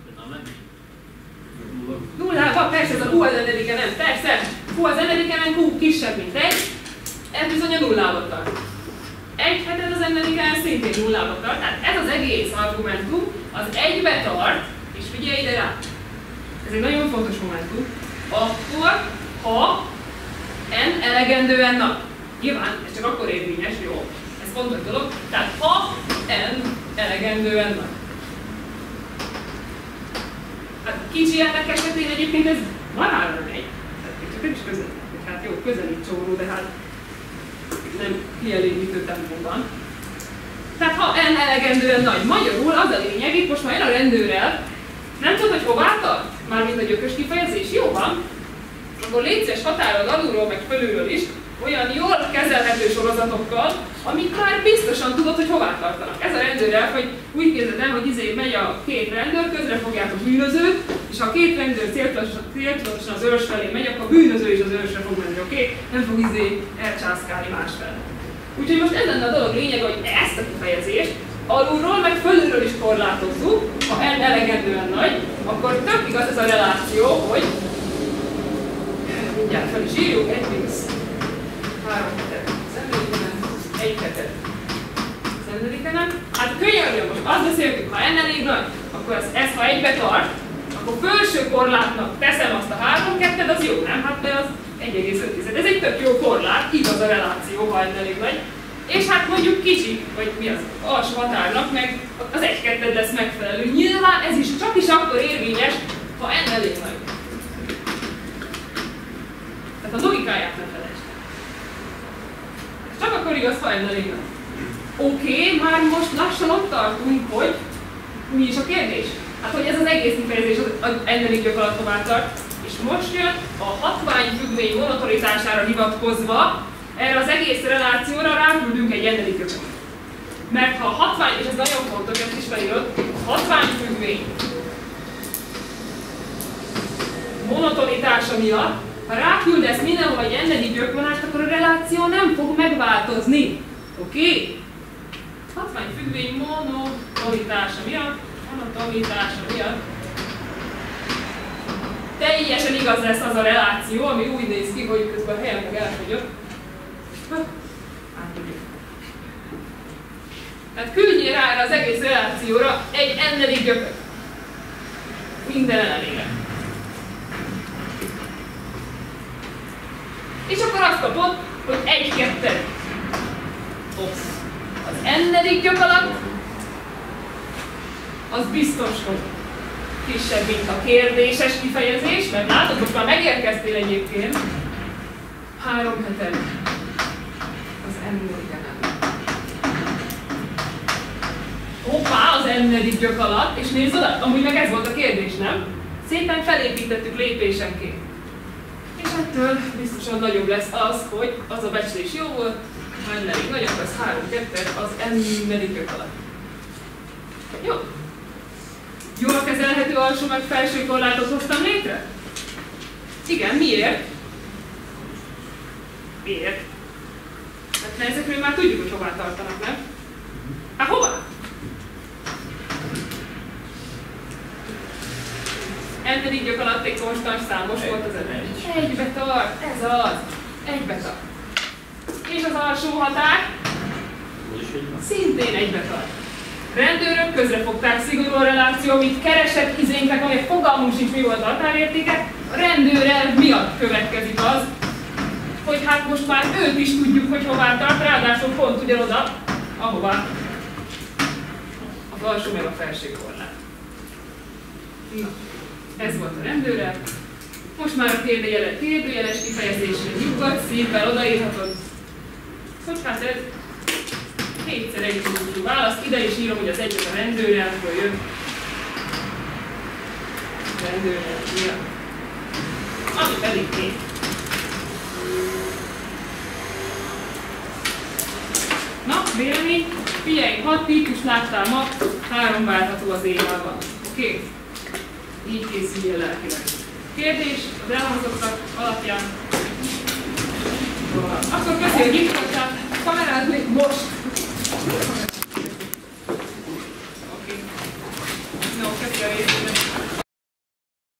Nullával, persze, ez a Q az n-ediken nem, persze. Q az n-ediken, Q kisebb, mint 1. Ez bizony a nullával tart. 1 heted az n-ediken szintén nullával tart, tehát ez az egész argumentum az 1-be tart, és figyelj ide rá. Ez egy nagyon fontos momentum. Akkor, ha n elegendően nagy. Nyilván, ez csak akkor érvényes, jó? Ez fontos dolog. Tehát ha n elegendően nagy. Hát kicsi ennek esetén egyébként ez marhára megy. Tehát csak nem is közelít. Hát jó, közelít csóró, de hát nem kielégítő tempóban. Tehát ha n elegendően nagy, magyarul az a lényeg, itt most már jön a rendőrrel, nem tudod, hogy hová tart? Mármint a gyökös kifejezés, jó van? Akkor légy szíves határod alulról, meg fölülről is, olyan jól kezelhető sorozatokkal, amik már biztosan tudod, hogy hová tartanak. Ez a rendőrrel, hogy úgy képzeld el, hogy megy a 2 rendőr, közre fogják a bűnözőt, és ha a 2 rendőr céltudatosan az őrs felé megy, akkor a bűnöző is az őrsre fog menni, oké? Nem fog elcsászkálni másfel. Úgyhogy most ez lenne a dolog lényeg, hogy ezt a kifejezést alulról, meg fölülről is korlátozzuk. Ha n elegendően nagy, akkor tök igaz ez a reláció, hogy mindjárt fel is írjuk, 1 mínusz 3 hetet az 1 hetet az n-edikenen. Hát könnyen, most azt beszéltük, ha n elég nagy, akkor ez ha 1-be tart, akkor felső korlátnak teszem azt a 3-2, az jó, nem? Hát de az 1,5. Ez egy tök jó korlát, igaz a reláció, ha n elég nagy. És hát mondjuk kicsi, vagy mi az alsó határnak, meg az 1-2 lesz megfelelő. Nyilván ez is csak is akkor érvényes, ha n elég nagy. Tehát a logikáját nem felejtsd. Csak akkor igaz, ha n elég nagy. Oké, már most lassan ott tartunk, hogy mi is a kérdés? Hát, hogy ez az egész kifejezés az n-edik gyök alatt hová tart. És most jön a hatványfüggvény monotonitására hivatkozva, erre az egész relációra ráküldünk egy n-edik gyököt. Mert ha a hatvány, és ez nagyon fontos, ezt is felírod, a hatványfüggvény monotonitása miatt, ha ráküldesz mindenhol egy n-edik gyökvonást, akkor a reláció nem fog megváltozni. Oké? Hatványfüggvény monotonitása miatt teljesen igaz lesz az a reláció, ami úgy néz ki, hogy közben a helyen meg elfogyott. Tehát küldjél rá erre az egész relációra egy n-edik gyököt. Minden ellenére. És akkor azt kapod, hogy 1-2. Az n-edik gyök alatt az biztos, hogy kisebb, mint a kérdéses kifejezés, mert látod, most már megérkeztél egyébként 3 heten az n-edik hoppá, az n-edik gyök alatt, és nézd oda, amúgy meg ez volt a kérdés, nem? Szépen felépítettük lépésenként. És ettől biztosan nagyobb lesz az, hogy az a becslés jó volt, ha n-edik nagyobb lesz 3-2 az n-edik gyök alatt. Jó. Jól kezelhető alsó meg felső korlátot hoztam létre? Igen, miért? Miért? Hát ezekről már tudjuk, hogy hová tartanak, nem? Hát hová? N-edik gyök alatt egy konstans számos volt az eredmény. Egybe tart, ez az. Egybe tart. És az alsó határ? Szintén egybe tart. Rendőrök közrefogták szigorú a reláció, amit keresett izénknek, amelyek fogalmunk sincs, mi volt a határértéke. A rendőrelv miatt következik az, hogy hát most már őt is tudjuk, hogy hová tart, ráadásul pont ugyanoda, ahová az alsó meg a felső korlát. Na, ez volt a rendőrelv. Most már a kérdőjeles kifejezésre nyugodt szívvel odaírhatod, hogy hát ez 2x1 típusú válasz. Ide is írom, hogy az egyik a rendőrelvből jön. Rendőrelv miatt. Ami pedig két. Na, vélemény. Figyelj, 6 típus láttál ma, 3 várható az éjjelban. Oké? Így készüljél lelkileg. Kérdés az elhangzottak alapján. Akkor köszi, hogy itt voltál. Kamerád még most.